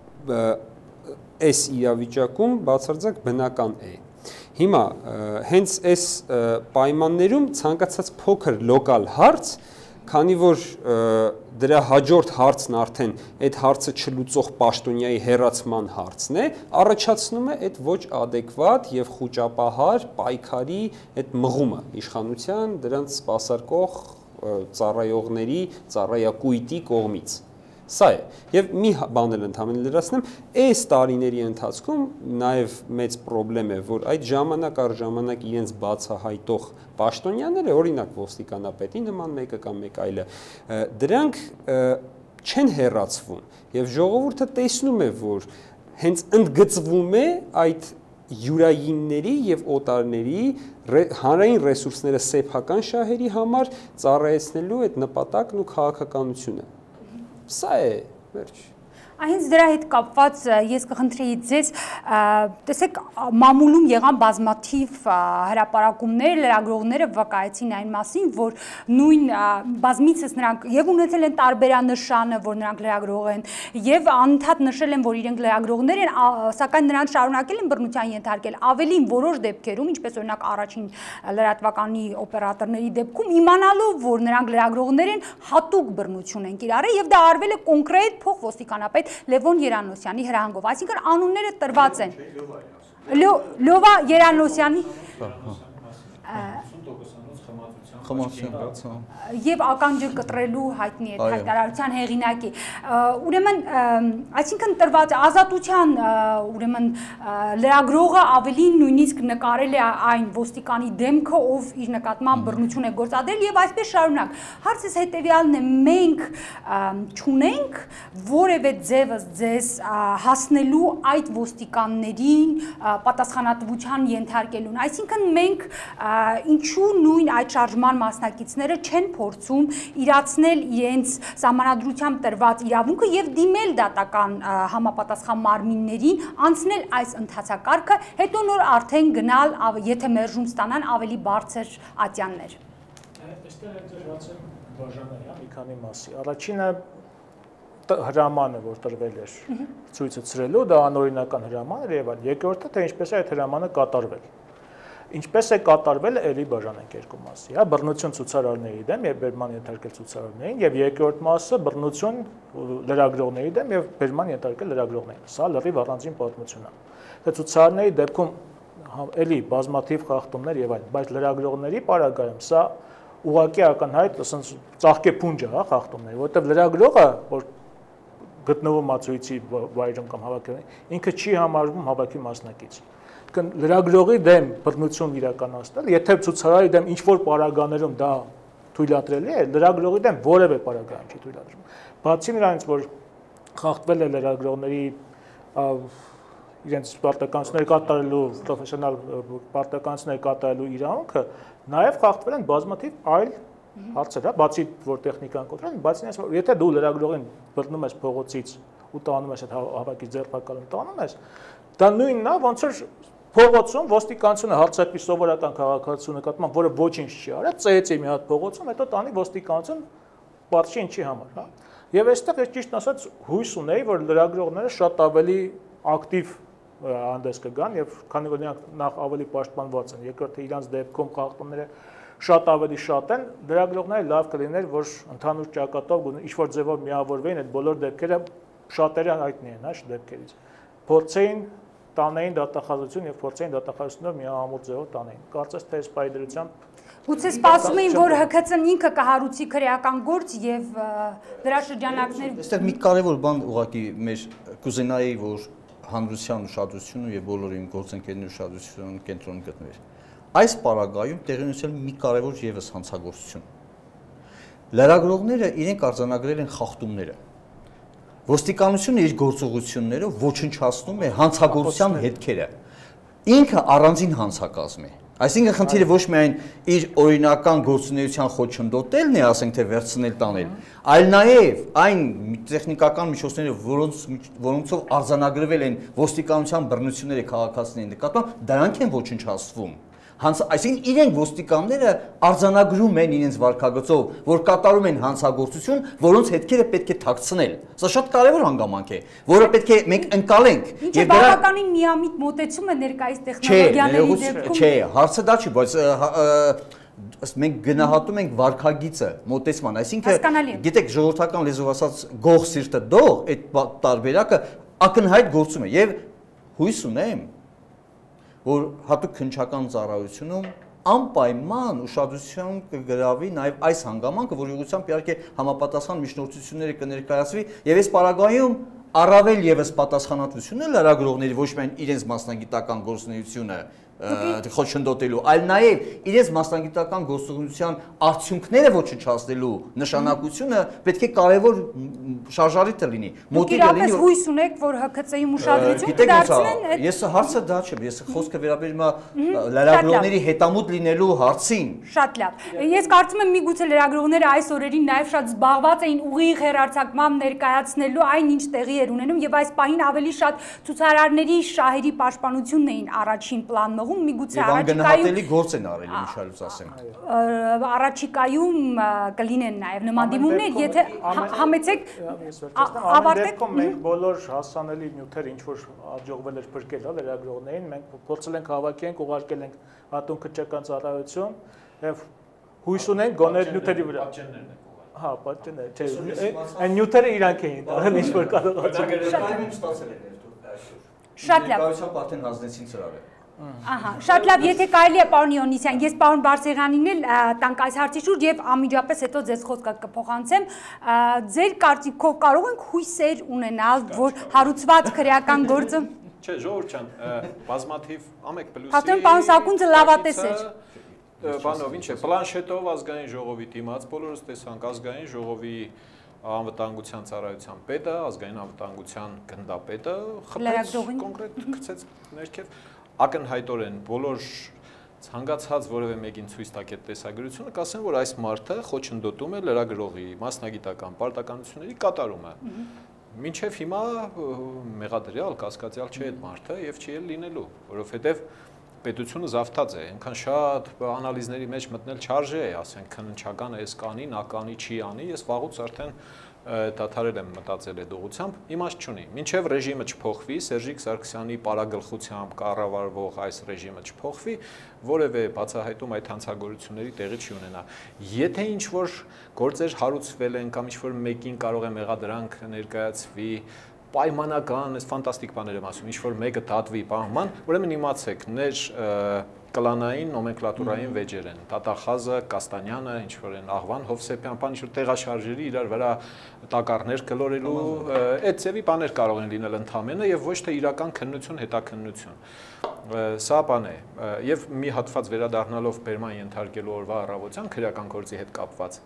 այս իրավիճակում բացարձակ բնական է։ Հիմա հենց այս պայմաններում ցանկացած փոքր լոկալ հարց, քանի որ դրա հաջորդ հարցն արդեն այդ հարցը չլուծող պաշտոնյայի հեռացման հարցն է, առաջացնում է այդ ոչ ադեկվատ եւ խուճապահար պայքարի այդ մղումը իշխանության դրանց սպասարկող ծառայողների, ծառայակույտի կողմից։ Սա է, և մի բան էլ ընդհանրապես լրացնեմ, այս տարիների ընթացքում նաև մեծ պրոբլեմ է, որ այդ ժամանակ առ ժամանակ իրենց բացահայտող պաշտոնյաները, օրինակ ոստիկանապետի նման մեկը կամ մեկ այլը, դրանք չեն հեռացվում, և ժողովուրդը տեսնում է, որ հենց ընդգծվում է այդ յուրայինների և օտարների հանրային ռեսուրսները սեփական շահերի համար ծառայեցնելու այդ նպատակն ու քաղաքականությունը։ Սա է, վերջ։ Հենց դրա հետ կապված ես կխնդրեի ձեզ, տեսեք, մամուլում եղան բազմաթիվ հրապարակումներ, լրագրողները վկայեցին այն մասին, որ նույն բազմիցս նրանք եւ ունեցել են տարբերանշանը, որ նրանք լրագրող են, եւ անընդհատ նշել են, որ իրենք լրագրողներ են, սակայն նրանց շարունակել են բռնության ենթարկել։ Ավելին որոշ դեպքերում, ինչպես օրինակ առաջին լրատվականի օպերատորների դեպքում, իմանալով, որ նրանք լրագրողներ են, հատուկ բռնություն են կիրառել եւ դա արվել է կոնկրետ փոխոստիկանապետ Լևոն Երանոսյանի հրահանգով, այսինքն անունները տրված են։ Լովա Երանոսյանի եւ ականջը կտրելու հայտնի է հայտարարության հեղինակի։ Ուրեմն, այսինքն տրված ազատության, ուրեմն լրագրողը ավելին նույնիսկ նկարել է այն ոստիկանի դեմքը, ով իր նկատմամբ բռնություն է գործադրել եւ այսպես շարունակ։ Հարցս հետեւյալն է, մենք չունենք որևէ ձևս ձեզ հասնելու այդ ոստիկաններին պատասխանատվության ենթարկելուն։ Այսինքն մենք ինչու նույն այդ շարժման մասնակիցները չեն փորձում իրացնել իրենց սահմանադրությամբ տրված իրավունքը եւ դիմել դատական համապատասխան մարմիններին անցնել այս ընթացակարգը, հետո նոր արդեն գնալ, եթե մերժում ստանան ավելի բարձր ատյաններ։ Այստեղ է դրված բաժանել, մի քանի մասի։ Առաջինը հրամանը, որ տրվել էր ցույցը ցրելու, դա անօրինական հրաման էր եւ այլ։ Երկրորդը, թե ինչպես է այդ հրամանը կատարվել։ Ինչպես է կատարվել էլի բաժանենք երկու մասի, հա, բռնություն ցուցարարների դեմ եւ բերման ենթարկել ցուցարարներին եւ երկրորդ մասը բռնություն լրագրողների դեմ եւ բերման ենթարկել լրագրողներին։ Սա լրիվ առանձին պատմություն է։ Թե ցուցարարների դեպքում էլի բազմաթիվ խախտումներ եւ այլն, բայց լրագրողների պարագայում սա ուղղակի ակնհայտ, ասենց ծաղկե փունջ է, հա, խախտումներ, որովհետեւ լրագրողը, որ գտնվում ացույցի վայրում կամ հավաքել, ինքը չի համարվում հավաքի մասնակից։ Լրագրողի դեմ բռնություն իրականացնել, եթե ցուցարարի դեմ ինչ-որ պարագաներում դա թույլատրելի է, լրագրողի դեմ որևէ պարագայում չի թույլատրվում։ Բացի նրանից, որ խախտվել է լրագրողների իրենց պարտականություններ կատարելու, պրոֆեսիոնալ պարտականություններ կատարելու իրավունքը, նաև խախտվել են բազմաթիվ այլ հարցեր, հա, բացի որ տեխնիկան կոտրել, բացի նրանից, որ եթե դու լրագրողին բռնում ես փողոցից ու տանում ես այդ հավաքից ձերբակալում տանում ես, դա նույնն է, ոնց որ փողոցում ոստիկանությունը հարձակվի սովորական քաղաքացու նկատմամբ, որը ոչինչ չի արել, ծեծի մի հատ փողոցում, հետո տանի ոստիկանություն պատժի ինչի համար, հա։ Եվ այստեղ ես ճիշտ ասած հույս ունեի, որ լրագրողները շատ ավելի ակտիվ հանդես կգան եւ քանի որ նրանք նախ ավելի պաշտպանված են, երկրորդը իրանց դեպքում խախտումները շատ ավելի շատ են, լրագրողները լավ կլիներ, որ ընդհանուր ճակատով ինչ-որ ձևով միավորվեին այդ բոլոր դեպքերը, շատերը հայտնի են, հա, դեպքերից։ Փորձեին տանեին դատախազություն եւ փորձեին դատախազությունով միահամուռ ձևով տանեին։ Կարծես թե այս պայդրությամբ Գուցե սպասում էին, որ Հ K C-ն ինքը կհարուցի քրեական գործ եւ դրա շրջանակներում։ Այստեղ մի կարևոր բան ուղղակի մեր կուզենայի, որ հանրության ուշադրությունը եւ բոլորի իմ գործընկերների ուշադրությունը կենտրոնում գտնվեր։ Այս պարագայում տեղի ունեցել մի կարևոր եւս հանցագործություն։ Լրագրողները իրենք արձանագրել են խախտումները։ Ոստիկանությունը իր գործողություններով ոչնչացնում է հանցագործության հետքերը։ Ինքը առանձին հանցակազմ է։ Այսինքն խնդիրը ոչ միայն իր օրինական գործունեության խոչընդոտելն է, ասենք թե վերցնել տանել, այլ նաև այն տեխնիկական միջոցները, որոնց որոնցով արձանագրվել են ոստիկանության բռնությունները քաղաքացիների նկատմամբ, դրանք են ոչնչացվում։ Այսինքն իրենք ոստիկանները արձանագրում են իրենց վարքագծով, որ կատարում են հանցագործություն, որոնց հետքերը պետք է թաքցնել։ Սա շատ կարևոր հանգամանք է, որը պետք է մենք ընկալենք։ Ինչը բավականին միամիտ մոտեցում է ներկայիս տեխնոլոգիաների դեպքում։ Չէ, հարցը դա չի, բայց մենք գնահատում ենք վարքագիծը, մոտեցման, այսինքն գիտեք ժողովրդական լեզվով ասած գող սիրտը դող, այդ տարբերակը ակնհայտ գործում է եւ հույս ունեմ որ հատուկ քննչական ծառայությունում անպայման ուշադրություն կգրավի նաև այս հանգամանքը, որ ուղղությամբ իհարկե համապատասխան միջնորդությունները կներկայացվի եւ այս պարագայում առավել եւս պատասխանատվություն է լրագրողների ոչ միայն իրենց մասնագիտական գործունեությունը խոչընդոտելու, այլ նաև իրենց մասնագիտական գործունեության արդյունքները ոչնչացնելու նշանակությունը պետք է կարևոր շարժարիթը լինի։ Մոտիվը լինի։ Դուք հույս ունեք, որ Հ K C-ի ուշադրություն կդարձնեն։ Ես հարցը դա չեմ, ես խոսքը վերաբերում է լրագրողների հետամուտ լինելու հարցին։ Շատ լավ։ Ես կարծում եմ միգուցե լրագրողները այս օրերին նաև շատ զբաղված էին ուղիղ հեռարձակմամբ ներկայացնելու այն, ինչ տեղի էր ունենում եւ այս պահին ավելի շատ ցուցարարների շահերի պաշտպանությունն էին առաջին պլանում։ Միգուցե անգնահատելի գործ են արել իմիջիայլուց ասեմ։ Առաջիկայում կլինեն նաև նման դիմումներ, եթե համեցեք ավարտեք մենք բոլոր հասանելի նյութերը ինչ որ աջողվել էր փրկել հա լրագրողներին, մենք փորձել ենք հավաքենք, ուղարկել ենք հատուն քննչական ծառայություն եւ հույս ունենք գոնե նյութերի վրա։ Հա, պատճենը, չէ, այն նյութերը իրանք էին տարել ինչ որ կարողացան։ Շատ լավ։ Ներկայությամբ արդեն հանձնեցին ծրարը։ Ահա, շատ լավ, եթե կարելի է պարոն Իոնիսյան, ես պարոն Բարսեղյանին էլ տանք այս հարցի շուրջ եւ անմիջապես հետո ձեզ խոսքը կփոխանցեմ, ձեր կարծիքով կարող ենք հույսեր ունենալ, որ հարուցված քրեական գործը Չէ, ժողովուրդ ջան, բազմաթիվ ամեկ պլյուսի Հատեն պարոն Սակունցը լավատես էր։ Բանով ինչ է, պլանշետով ազգային ժողովի դիմաց բոլորս տեսանք ազգային ժողովի անվտանգության ծառայության պետը, ազգային անվտանգության գնդապետը խփեց կոնկրետ գցեց ներքև ակնհայտորեն բոլոր ցանկացած որևէ մեկին ցույց տակ այդ տեսագրությունը, կասեն, որ այս մարդը խոչընդոտում է լրագրողի մասնագիտական պարտականությունների կատարումը։ Մինչև հիմա մեղադրյալ, կասկածյալ չէ այդ մարդը եւ չի էլ լինելու, որովհետեւ պետությունը զավթած է, այնքան շատ անալիզների մեջ մտնել չարժե է, ասենք քննչականը էս կանի, նա կանի, չի անի, ես վաղուց արդեն դադարել եմ մտածել այդ ուղղությամբ, իմաստ չունի։ Մինչև ռեժիմը չփոխվի, Սերժիկ Սարգսյանի պարագլխությամբ կառավարվող այս ռեժիմը չփոխվի, որևէ բացահայտում այդ հանցագործությունների տեղի չի ունենա։ Եթե ինչ-որ գործեր հարուցվել են կամ ինչ-որ մեկին կարող է մեղադրանք ներկայացվի, պայմանական, այս ֆանտաստիկ բաներ եմ ասում, ինչ-որ մեկը դատվի պահման, ուրեմն իմացեք, ներ կլանային նոմենկլատուրային վեճեր են, Տատախազը, Կաստանյանը, ինչ-որ են Աղվան Հովսեփյան, բան ինչ-որ տեղաշարժերի իրար վրա տակառներ գլորելու, այդ ձևի բաներ կարող են լինել ընդհանրապես եւ ոչ թե իրական քննություն, հետաքննություն։ Սա բան է, եւ մի հատված վերադառնալով բերման ենթարկելու օրվա առավոտյան քրեական գործի հետ կապված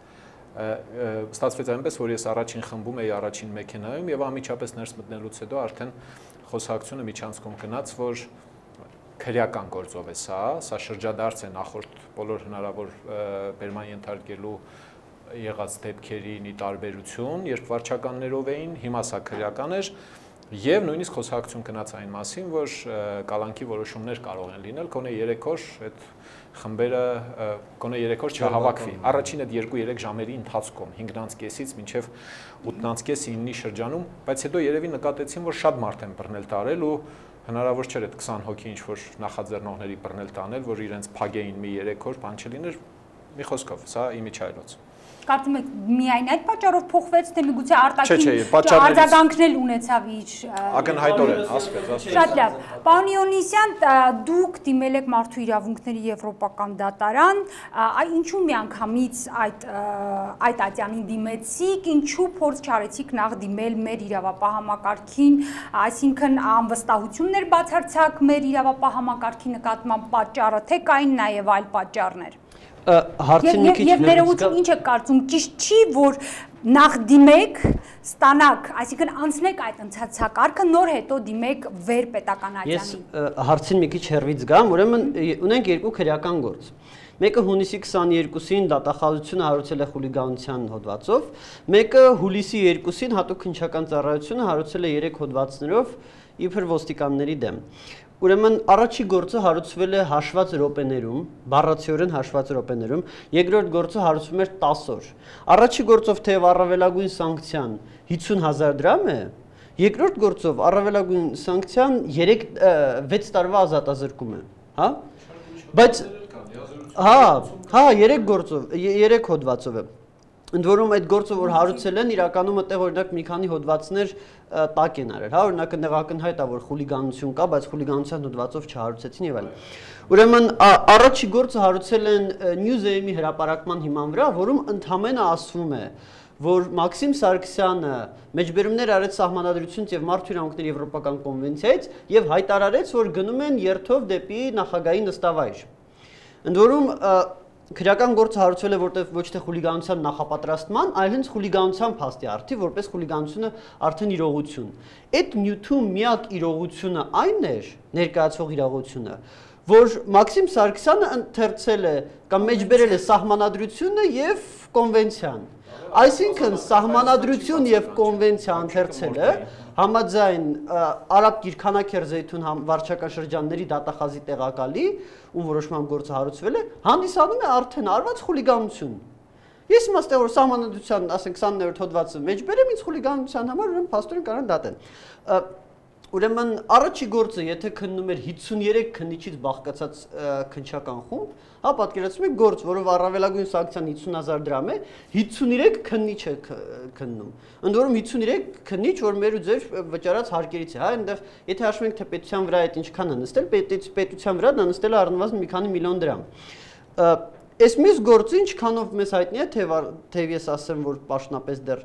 ստացվեց այնպես, որ ես առաջին խմբում էի առաջին մեքենայում եւ անմիջապես ներս մտնելուց հետո արդեն խոսակցությունը միջանցքում գնաց, որ քրեական գործով է սա, սա շրջադարձ է նախորդ բոլոր հնարավոր բերման ենթարկելու եղած դեպքերի տարբերություն, երբ վարչականներով էին, հիմա սա քրեական էր եւ նույնիսկ խոսակցություն գնաց այն մասին, որ կալանքի որոշումներ կարող են լինել, գոնե երեք օր այդ խմբերը գոնե երեք օր չհավաքվի։ Առաջին այդ երկու-երեք ժամերի ընթացքում հինգ կեսից մինչև ութ կեսի շրջանում, բայց հետո երևի նկատեցին, որ շատ մարդ են բռնել տարել ու հնարավոր չէր այդ քսան հոգի ինչ-որ նախաձեռնողների բռնել տանել, որ իրենց փագեին մի երեք օր, բան չլիներ, մի խոսքով, սա իմիջայլոց։ Կարծում եք միայն այդ պատճառով փոխվեց, թե միգուցե արտաքին արձագանքներ ունեցավ իր ակնհայտորեն, ասվեց, ասվեց։ Շատ լավ։ Պարոն Իոնիսյան, դուք դիմել եք Մարդու իրավունքների եվրոպական դատարան, ինչու միանգամից այդ այդ ատյանին դիմեցիք, ինչու փորձ չարեցիք նախ դիմել մեր իրավապահ համակարգին, այսինքն անվստահություններ բացարձակ մեր իրավապահ համակարգի նկատմամբ պատճառը, թե կային նաև այլ պատճառներ։ Հարցին մի քիչ եւ ներողություն ինչ եք կարծում, ճիշտ չի, որ նախ դիմեք, ստանաք, այսինքն անցնեք այդ ընթացակարգը, նոր հետո դիմեք վեր պետական ատյանին։ Ես հարցին մի քիչ հեռվից գամ, ուրեմն ունենք երկու քրեական գործ։ Մեկը հունիսի քսաներկուսին դատախազությունը հարուցել է խուլիգանության հոդվածով, մեկը հուլիսի երկուսին հատուկ քննչական ծառայությունը հարուցել է երեք հոդվածներով իբր ոստիկանների դեմ։ Ուրեմն առաջի գործը հարուցվել է հաշված րոպեներում, բառացիորեն հաշված րոպեներում, երկրորդ գործը հարուցվում էր տասը օր։ Առաջի գործով թեև առավելագույն սանկցիան հիսուն հազար դրամ է, երկրորդ գործով առավելագույն սանկցիան վեց տարվա ազատազրկում է, հա? Բայց հա, հա, երեք գործով, երեք հոդվածով է։ Ընդ որում այդ գործը որ հարուցել են, իրականում այդտեղ օրինակ մի քանի հոդվածներ տակ են արել, հա, օրինակ այնտեղ ակնհայտ է որ խուլիգանություն կա, բայց խուլիգանության հոդվածով չհարուցեցին եւ այլն։ Ուրեմն առաջի գործը հարուցել են Newsem-ի հրապարակման հիման վրա, որում ընդհանրապես ասվում է, որ Մաքսիմ Սարգսյանը մեջբերումներ արեց Սահմանադրությունից եւ Մարդու իրավունքների եվրոպական կոնվենցիայից եւ հայտարարեց, որ գնում են երթով դեպի նախագահի նստավայր։ Ընդ որում քրեական գործը հարուցվել է որտեղ ոչ թե խուլիգանության նախապատրաստման, այլ հենց խուլիգանության փաստի արդի, որպես խուլիգանությունը արդեն իրողություն։ Այդ նյութում միակ իրողությունը այն էր, ներկայացող իրողությունը, որ Մաքսիմ Սարգսյանը ընթերցել է կամ մեջբերել է Սահմանադրությունը եւ կոնվենցիան։ Այսինքն Սահմանադրություն եւ կոնվենցիա ընթերցելը համաձայն Արաբ Կիրքանաքեր Զեյթուն վարչական շրջանների դատախազի տեղակալի, ում որոշման գործը հարուցվել է, հանդիսանում է արդեն արված խուլիգանություն։ Ես իմաստեղ որ Սահմանադրության, ասենք քսաներորդ հոդվածը մեջբերեմ, ինձ խուլիգանության համար ուրեմն փաստորեն կարող են դատեն։ Ուրեմն առաջի գործը, եթե քննում էր հիսուներեք քննիչից բաղկացած քննչական խումբ, հա պատկերացնում եք գործ, որով առավելագույն սանկցիան հիսուն հազար դրամ է, հիսուներեք քննիչ է քննում։ Ընդ որում հիսուներեք քննիչ, որ մեր ու ձեր վճարած հարկերից է, հա, այնտեղ եթե հաշվում ենք թե պետության վրա այդ ինչքան է նստել, պետության վրա դա նստել է առնվազն մի քանի միլիոն դրամ։ Այս մյուս գործը ինչքանով մեզ հայտնի է, թեև ես ասեմ, որ պաշտոնապես դեռ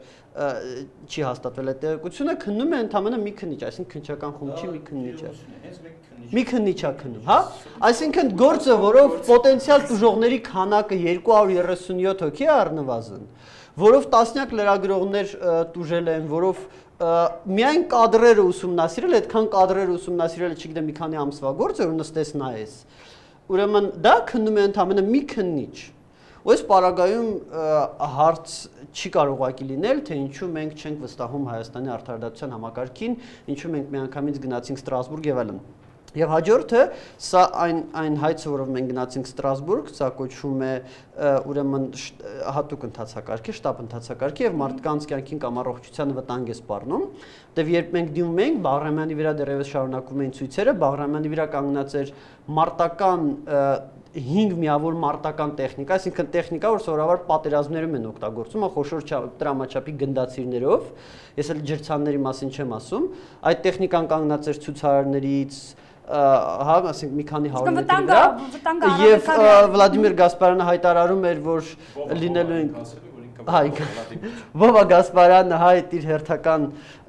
չի հաստատվել այդ տեղեկությունը, քննում է ընդամենը մի քննիչ, այսինքն քննչական խումբ չի, մի քննիչ է։ Մի քննիչ է քննում, հա? Այսինքն գործը, որով պոտենցիալ տուժողների քանակը երկու հարյուր երեսունյոթ հոգի է առնվազն, որով տասնյակ լրագրողներ տուժել են, որով միայն կադրերը ուսումնասիրել, այդքան կադրերը ուսումնասիրելը չգիտեմ մի քանի ամսվա գործ է, որ նստես նայես։ Ուրեմն դա քննում է ընդամենը մի քննիչ։ Ու այս պարագայում հարց չի կարող ակի լինել, թե ինչու մենք չենք վստահում Հայաստանի արդարադատության համակարգին, ինչու մենք միանգամից գնացինք Ստրասբուրգ եւ այլն։ Եվ հաջորդը սա այն այն հայցը, որով մենք գնացինք Ստրասբուրգ, սա կոչվում է ուրեմն հատուկ ընթացակարգի, շտաբ ընթացակարգի եւ մարդկանց կյանքին կամ առողջության վտանգ է սպառնում։ Դեւ երբ մենք դիմում ենք, Բաղրամյանի վրա դեռևս շարունակում էին ցույցերը, Բաղրամյանի վրա կանգնած էր մարտական հինգ միավոր մարտական տեխնիկա, այսինքն տեխնիկա, որ սովորաբար պատերազմներում են օգտագործում, խոշոր տրամաչափի գնդացիրներով, ես էլ ջրցանների մասին չեմ ասում, այդ տեխնիկան կանգնած էր ցուցարարներից հա, ասենք մի քանի հարյուր մետրի վրա, եւ Վլադիմիր Գասպարյանը հայտարարում էր, որ լինելու են հայ Վովա Գասպարյանը հայ իր հերթական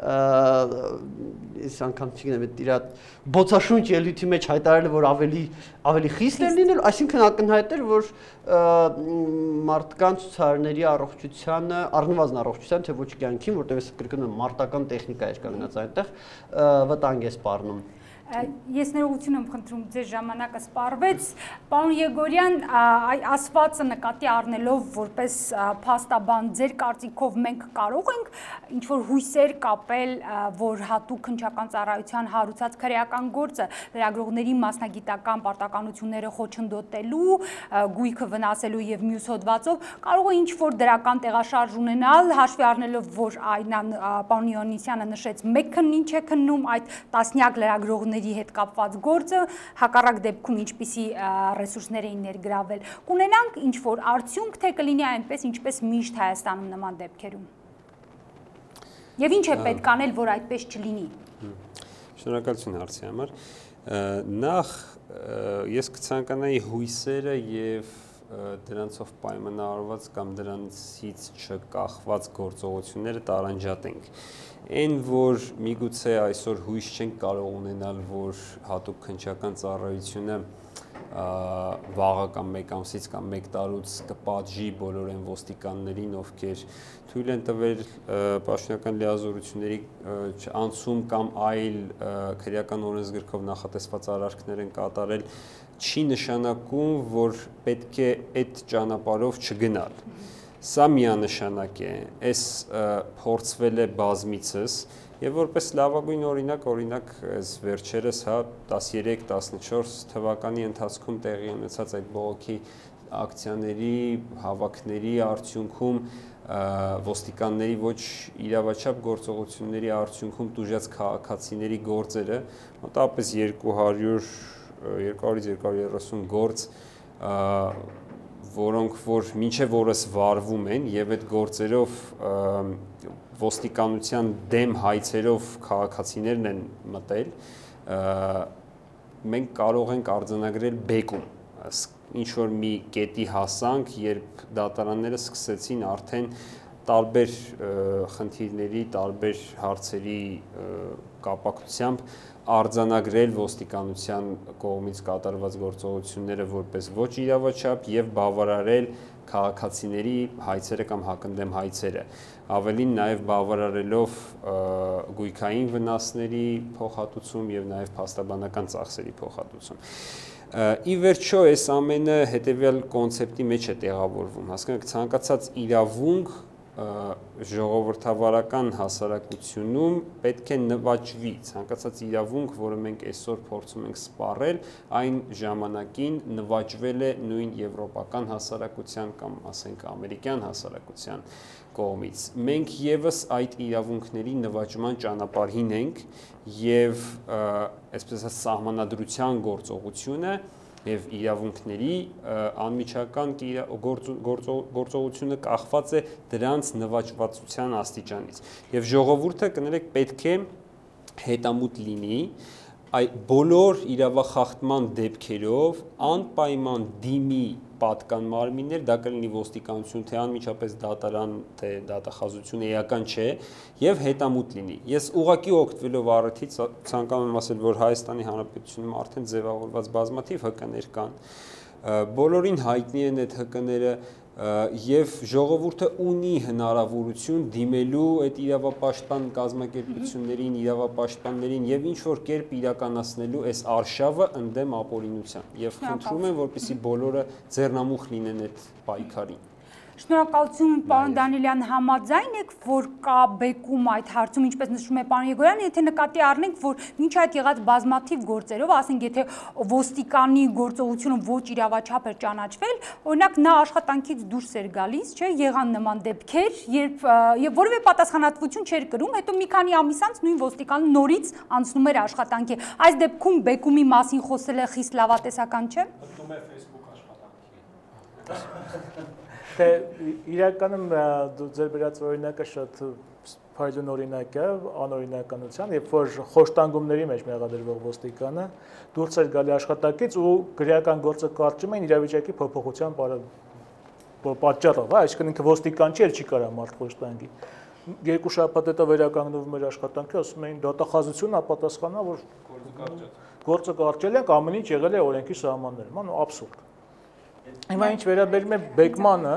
այս անգամ չգիտեմ, իր բոցաշունչ ելույթի մեջ հայտարարել, որ ավելի ավելի խիստ է լինել, այսինքն ակնհայտ էր, որ մարդկանց ցուցարարների առողջությանը, առնվազն առողջության, թե ոչ կյանքին, որտեղ ես կրկնում եմ, մարտական տեխնիկա էր կանգնած այնտեղ, վտանգ է սպառնում։ Ես ներողություն եմ խնդրում, ձեր ժամանակը սպառվեց, պարոն Եգորյան, ասվածը նկատի առնելով որպես փաստաբան, ձեր կարծիքով մենք կարող ենք ինչ-որ հույսեր կապել, որ հատուկ հնչական ծառայության հարուցած քրեական գործը լրագրողների մասնագիտական պարտականությունները խոչընդոտելու, գույքը վնասելու եւ մյուս հոդվածով կարող է ինչ-որ դրական տեղաշարժ ունենալ, հաշվի առնելով, որ այն պարոն Իոնիսյանը նշեց, մեկ քնն ինչ է քննում այդ տասնյակ լրագրողների հետ կապված գործը, հակառակ դեպքում ինչպիսի ռեսուրսներ էին ներգրավել, կունենանք ինչ-որ արդյունք, թե կլինի այնպես, ինչպես միշտ Հայաստանում նման դեպքերում։ Եվ ինչ է պետք անել, որ այդպես չլինի։ Շնորհակալություն հարցի համար։ Նախ ես կցանկանայի հույսերը եւ դրանցով պայմանավորված կամ դրանցից չկախված գործողությունները տարանջատենք։ Այն, որ միգուցե այսօր հույս չենք կարող ունենալ, որ հատուկ քննչական ծառայությունը վաղը կամ մեկ ամսից կամ մեկ տարուց կպատժի բոլոր այն ոստիկաններին, ովքեր թույլ են տվել պաշտոնական լիազորությունների անցում կամ այլ քրեական օրենսգրքով նախատեսված արարքներ են կատարել, չի նշանակում, որ պետք է այդ ճանապարհով չգնալ։ Սա միանշանակ է, այս փորձվել է բազմիցս եւ որպես լավագույն օրինակ, օրինակ այս վերջերս հա տասներեք տասնչորս թվականի ընթացքում տեղի ունեցած այդ բողոքի ակցիաների, հավաքների արդյունքում ոստիկանների ոչ իրավաչափ գործողությունների արդյունքում տուժած քաղաքացիների գործերը, մոտավորապես երկու հարյուր երկու հարյուր երեսուն գործ որոնք որ մինչև օրս վարվում են եւ այդ գործերով ոստիկանության դեմ հայցերով քաղաքացիներն են մտել, մենք կարող ենք արձանագրել բեկում, ինչ որ մի կետի հասանք, երբ դատարանները սկսեցին արդեն տարբեր խնդիրների, տարբեր հարցերի կապակցությամբ արձանագրել ոստիկանության կողմից կատարված գործողությունները որպես ոչ իրավաչափ եւ բավարարել քաղաքացիների հայցերը կամ հակընդդեմ հայցերը, ավելին նաեւ բավարարելով գույքային վնասների փոխհատուցում եւ նաեւ փաստաբանական ծախսերի փոխհատուցում։ Ի վերջո այս ամենը հետեւյալ կոնցեպտի մեջ է տեղավորվում, հասկանաք, ցանկացած իրավունք ժողովրդավարական հասարակությունում պետք է նվաճվի, ցանկացած իրավունք, որը մենք այսօր փորձում ենք սպառել, այն ժամանակին նվաճվել է նույն եվրոպական հասարակության կամ ասենք ամերիկյան հասարակության կողմից։ Մենք եւս այդ իրավունքների նվաճման ճանապարհին ենք եւ այսպես ասած սահմանադրության գործողությունը եւ իրավունքների անմիջական գործողությունը կախված է դրանց նվաճվածության աստիճանից եւ ժողովուրդը կներեք պետք է հետամուտ լինի այդ բոլոր իրավախախտման դեպքերով անպայման դիմի պատկան մարմիններ, դա կլինի ոստիկանություն, թե անմիջապես դատարան, թե դատախազություն էական չէ եւ հետամուտ լինի։ Ես ուղղակի օգտվելով առիթից ցանկանում եմ ասել, որ Հայաստանի Հանրապետությունում արդեն ձևավորված բազմաթիվ ՀԿ-ներ կան։ Բոլորին հայտնի են այդ ՀԿ-ները եւ ժողովուրդը ունի հնարավորություն դիմելու այդ իրավապաշտպան կազմակերպություններին, իրավապաշտպաններին եւ ինչ որ կերպ իրականացնելու այս արշավը ընդդեմ ապօրինության։ Եվ խնդրում եմ, որպեսզի բոլորը ձեռնամուխ լինեն այդ պայքարին։ Շնորհակալություն, պարոն Դանիելյան, համաձայն եք, որ կա բեկում այդ հարցում, ինչպես նշում է պարոն Եգորյանը, եթե նկատի առնենք, որ մինչ այդ եղած բազմաթիվ գործերով, ասենք, եթե ոստիկանի գործողությունը ոչ իրավաչափ էր ճանաչվել, օրինակ նա աշխատանքից դուրս էր գալիս, չէ, եղան նման դեպքեր, երբ եւ որևէ պատասխանատվություն չէր կրում, հետո մի քանի ամիս անց նույն ոստիկանը նորից անցնում էր աշխատանքի։ Այս դեպքում բեկումի մասին խոսելը խիստ լավատեսական չէ։ Մտնում է Facebook աշխատանքի։ Թե իրականում ձեր բերած օրինակը շատ փայլուն օրինակ է անօրինականության, երբ որ խոշտանգումների մեջ մեղադրվող ոստիկանը դուրս էր գալի աշխատանքից ու գրական գործը կարճում էին իրավիճակի փոփոխության պատճառով, այսինքն ինքը ոստիկան չի, էլ չի կարա մարդ խոշտանգի։ Երկու շաբաթ հետո վերականգնվում էր աշխատանքի, ասում էին դատախազությունը ապատասխանա, որ գործը կարճել ենք, ամեն ինչ եղել է օրենքի սահմաններում, ման աբսուրդ։ Հիմա ինչ վերաբերում է բեկմանը,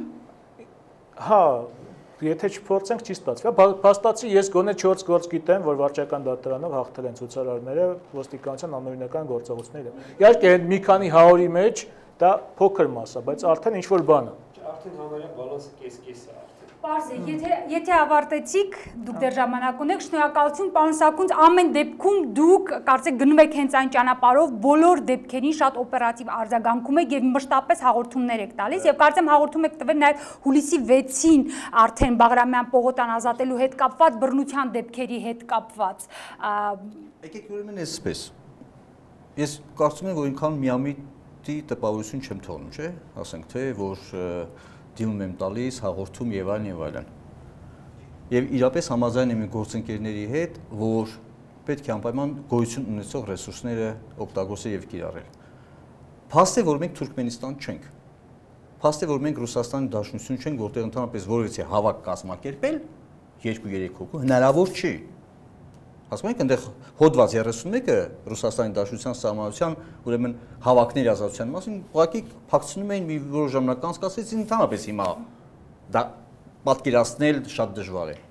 հա, եթե չփորձենք, չի ստացվի։ Փաստացի ես գոնե չորս գործ գիտեմ, որ վարչական դատարանով հաղթել են ցուցարարները ոստիկանության անօրինական գործողությունները։ Իհարկե, մի քանի հարյուրի մեջ դա փոքր մաս է, բայց արդեն ինչ որ բան է։ Արդեն համարյա բալանսը կես-կես է։ Պարզ է, եթե եթե ավարտեցիք, դուք դեռ ժամանակ ունեք, շնորհակալություն պարոն Սաքունց, ամեն դեպքում դուք կարծեք գնում եք հենց այն ճանապարհով, բոլոր դեպքերին շատ օպերատիվ արձագանքում եք եւ մշտապես հաղորդումներ եք տալիս եւ կարծեմ հաղորդում եք տվել նաեւ հուլիսի վեցին արդեն Բաղրամյան պողոտան ազատելու հետ կապված բռնության դեպքերի հետ կապված։ Եկեք ուրեմն այսպես։ Ես կարծում եմ, որ ինքան միամիտի տպավորություն չեմ թողնում, չէ՞, ասենք թե որ դիմում եմ տալիս, հաղորդում եւ այլն եւ այլն։ Եվ իրապես համաձայն եմ գործընկերների հետ, որ պետք է անպայման գոյություն ունեցող ռեսուրսները օգտագործել եւ կիրառել։ Փաստ է, որ մենք Թուրքմենստան չենք։ Փաստ է, որ մենք Ռուսաստանի Դաշնություն չենք, որտեղ ընդհանրապես որևէ հավաք կազմակերպել երկու-երեք հոգու հնարավոր չի։ Ասում ենք, այնտեղ հոդված երեսունմեկը Ռուսաստանի Դաշնության սահմանության, ուրեմն հավաքների ազատության մասին ուղղակի փակցնում էին մի որոշ ժամանակ անցկացրեց, ընդհանրապես հիմա դա պատկերացնել շատ դժվար է։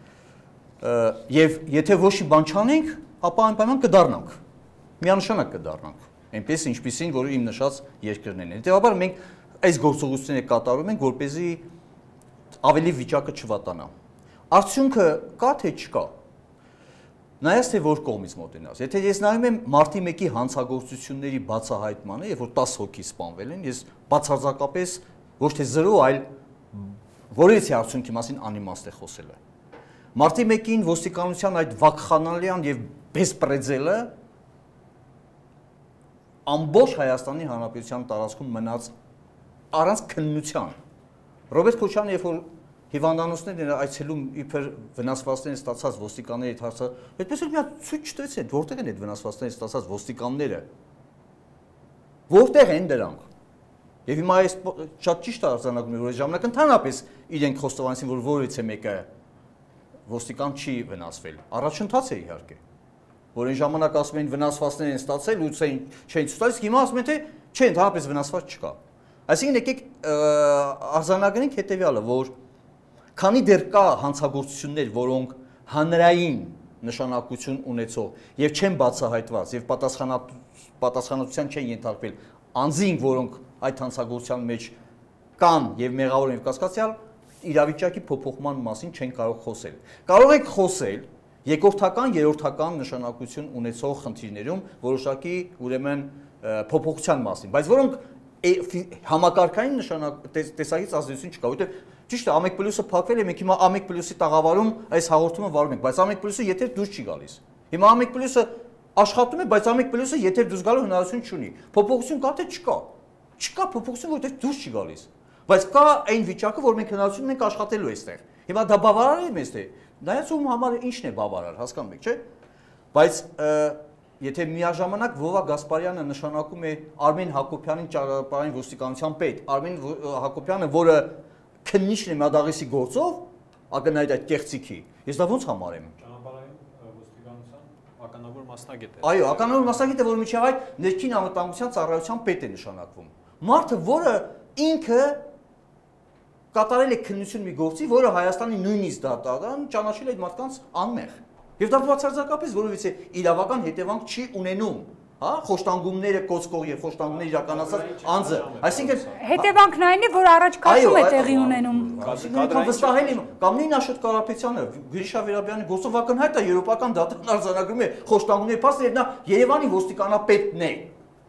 Եվ եթե ոչ մի բան չանենք, ապա անպայման կդառնանք։ Միանշանակ կդառնանք։ Այնպես ինչպեսին, որ իմ նշած երկրներն են։ Հետևաբար մենք այս գործողությունները կատարում ենք, որպեսզի ավելի վիճակը չվատանա։ Արդյունքը կա թե չկա։ Նայած թե որ կողմից մոտենաս։ Եթե ես նայում եմ մարտի մեկի հանցագործությունների բացահայտմանը, երբ որ տասը հոգի սպանվել են, ես բացարձակապես ոչ թե զրո, այլ որևէ արդյունքի մասին անիմաստ է խոսելը։ Մարտի մեկին ոստիկանության այդ վակխանալյան եւ բեսպրեդզելը ամբողջ Հայաստանի Հանրապետության տարածքում մնաց առանց քննության։ Ռոբերտ Քոչյանը երբ որ հիվանդանոցներն այցելում իբր վնասվածքներ ստացած ոստիկանների հետ հարցը, այդպես էլ մի հատ ցույց չտվեցին, որտեղ են այդ վնասվածքներ ստացած ոստիկանները։ Որտեղ են դրանք։ Եվ հիմա այս շատ ճիշտ արձանագրում է, որ ժամանակ ընդհանրապես իրենք խոստովանեցին, որ որևէ մեկը ոստիկան չի վնասվել։ Առաջընթաց է իհարկե, որ այն ժամանակ ասում էին վնասվածքներ են ստացել ու չէին ցույց տալիս, հիմա ասում են թե չէ, ընդհանրապես վնասված չկա։ Այսինքն եկեք արձանագրենք հետեւյալը, որ քանի դեռ կա հանցագործություններ, որոնք հանրային նշանակություն ունեցող եւ չեն բացահայտված եւ պատասխանատվության չեն ենթարկվել անձինք, որոնք այդ հանցագործության մեջ կան եւ մեղավոր են եւ կասկածյալ, իրավիճակի փոփոխման մասին չեն կարող խոսել։ Կարող եք խոսել երկրորդական, երրորդական նշանակություն ունեցող խնդիրներում որոշակի ուրեմն փոփոխության մասին, բայց որոնք համակարգային նշանակ տեսակից ազդեցություն չկա, որովհետեւ ճիշտ է, Ամեկ պլյուսը փակվել է, մենք հիմա Ամեկ պլյուսի տաղավարում այս հաղորդումը վարում ենք, բայց Ամեկ պլյուսը եթեր դուրս չի գալիս։ Հիմա Ամեկ պլյուսը աշխատում է, բայց Ամեկ պլյուսը եթեր դուրս գալու հնարավորություն չունի։ Փոփոխություն կա թե չկա։ Չկա փոփոխություն, որովհետեւ դուրս չի գալիս։ Բայց կա այն վիճակը, որ մենք հնարավորություն ունենք աշխատելու այստեղ։ Հիմա դա բավարար է մեզ թե։ Նայած ում համար ինչն է բավարար, հասկանում եք, չէ՞։ Բայց եթե միաժամանակ Վովա Գասպարյանը նշանակում է Արմեն Հակոբյանին ճանապարհային ոստիկանության պետ, Արմեն Հակոբյանը, որը քննիչն է Մադաղիսի գործով, ակնհայտ այդ կեղծիքի, ես դա ոնց համարեմ։ Ճանապարհային ոստիկանության ականավոր մասնագետ է։ Այո, ականավոր մասնագետ է, որ միջև այդ ներքին անվտանգության ծառայության պետ է նշանակվում։ Մարդը, որը ինքը կատարել է քննություն մի գործի, որը Հայաստանի նույնիսկ դատարան ճանաչել է այդ մարդկանց անմեղ։ Եվ դա բացարձակապես որովհետեւ իրավական հետևանք չի ունենում։ հա, խոշտանգումները կոծկող եւ խոշտանգումները իրականացած անձը։ Այսինքն Հետևանքն այն է, որ առաջ քաշում է տեղի ունենում։ Այսինքն վստահել եմ, կամ նույն Աշոտ Կարապետյանը, Գրիշա Վերաբյանի գործով ակնհայտ է եվրոպական դատարան արձանագրում է խոշտանգումների փաստը եւ նա Երևանի ոստիկանապետն է։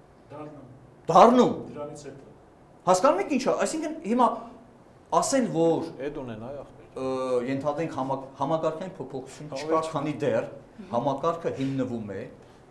Դառնում։ Դրանից հետո։ Հասկանում եք ինչա, այսինքն հիմա ասել, որ Էդ ունեն այ ենթադրենք համակարգային փոփոխություն չկա, քանի դեռ համակարգը հիմնվում է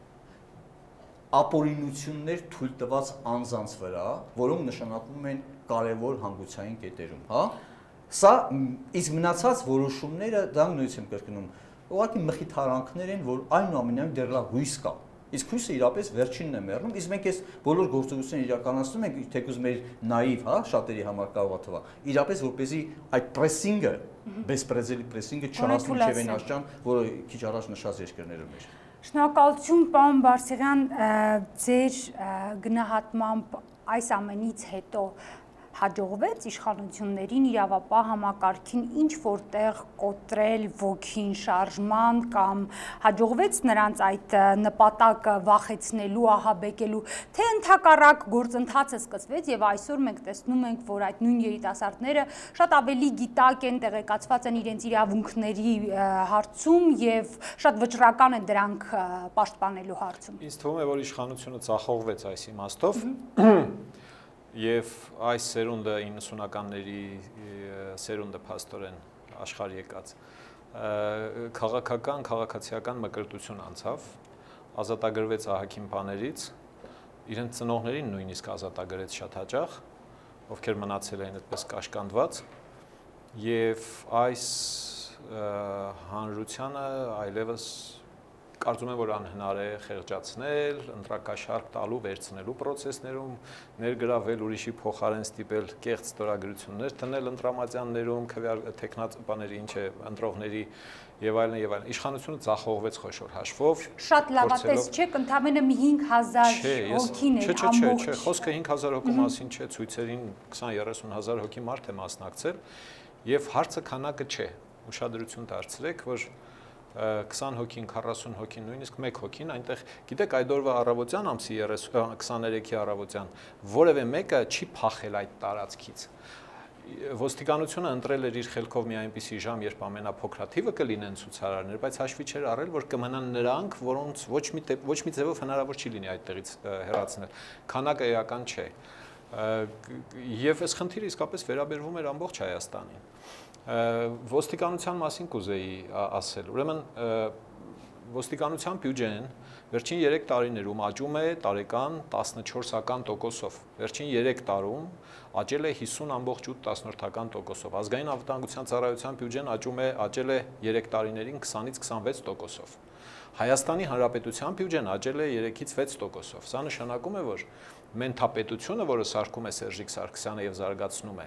ապօրինություններ թույլ տված անձանց վրա, որոնք նշանակվում են կարևոր հանգուցային կետերում, հա։ Սա իսկ մնացած որոշումները դա նույնիսկ եմ կրկնում, ուղղակի մխիթարանքներ են, որ այնուամենայնիվ դեռ լավ հույս կա։ Իսկ հույսը իրապես վերջինն է մեռնում, իսկ մենք այս բոլոր գործողությունները իրականացնում ենք, թեկուզ մեր նաիվ, հա, շատերի համար կարող է թվա։ Իրապես որպեսզի այդ պրեսինգը, բեսպրեդելի պրեսինգը չհասնի Չևեն Աշճան, որը քիչ առաջ նշած երկրներում էր։ Շնորհակալություն, պարոն Բարսեղյան, ձեր գնահատմամբ այս ամենից հետո հաջողվեց իշխանություններին իրավապահ համակարգին ինչ որտեղ կոտրել ոգին շարժման կամ հաջողվեց նրանց այդ նպատակը վախեցնելու, ահաբեկելու, թե ընդհակառակ գործընթացը սկսվեց եւ այսօր մենք տեսնում ենք, որ այդ նույն երիտասարդները շատ ավելի գիտակ են, տեղեկացված են իրենց իրավունքների հարցում եւ շատ վճռական են դրանք պաշտպանելու հարցում։ Ինձ թվում է, որ իշխանությունը ծախողվեց այս իմաստով։ Եվ այս սերունդը իննսունականների սերունդը փաստորեն աշխարհ եկած քաղաքական, քաղաքացիական մկրտություն անցավ, ազատագրվեց ահագին բաներից, իրենց ծնողներին նույնիսկ ազատագրեց շատ հաճախ, ովքեր մնացել էին այդպես կաշկանդված, եւ այս հանրությանը այլևս կարծում եմ, որ անհնար է խեղճացնել, ընտրակաշարք տալու, վերցնելու process-ներում, ներգրավել ուրիշի փոխարեն ստիպել կեղծ ստորագրություններ տնել ընտրամատյաններում, տեխնատոների, ինչ է, ընտրողների եւ այլն եւ այլն։ Իշխանությունը ծախողվեց խոշոր հաշվով։ Շատ լավատես չէ, ընդամենը մի հինգ հազար հոգին էր ամբողջ։ Չէ, չէ, խոսքը հինգ հազար հոգու մասին չէ, ցույցերին քսան-երեսուն հազար հոգի մարդ է մասնակցել եւ հարցը քանակը չէ։ Ուշադրություն դարձրեք, որ քսան հոգին, քառասուն հոգին, նույնիսկ մեկ հոգին, այնտեղ, գիտեք, այդ օրվա առավոտյան, ամսի քսաներեքի առավոտյան, որևէ մեկը չի փախել այդ տարածքից։ Ոստիկանությունը ընտրել էր իր խելքով մի այնպիսի ժամ, երբ ամենափոքրաթիվը կլինեն ցուցարարներ, բայց հաշվի չէր առել, որ կմնան նրանք, որոնց ոչ մի ոչ մի ձևով հնարավոր չի լինի այդտեղից հեռացնել։ Քանակը էական չէ։ Եվ այս խնդիրը իսկապես վերաբերվում էր ամբողջ Հայաստանին։ Ոստիկանության մասին կուզեի ասել, ուրեմն ոստիկանության բյուջեն վերջին երեք տարիներում աճում է տարեկան տասնչորսական տոկոսով, վերջին երեք տարում աճել է հիսուն ամբողջ ութ տասնորդական տոկոսով, ազգային անվտանգության ծառայության բյուջեն աճում է, աճել է երեք տարիներին քսանից քսանվեց տոկոսով, Հայաստանի Հանրապետության բյուջեն աճել է երեքից վեց տոկոսով, սա նշանակում է, որ մենթապետությունը, որը սարքում է Սերժիկ Սարգսյանը եւ զարգացնում է,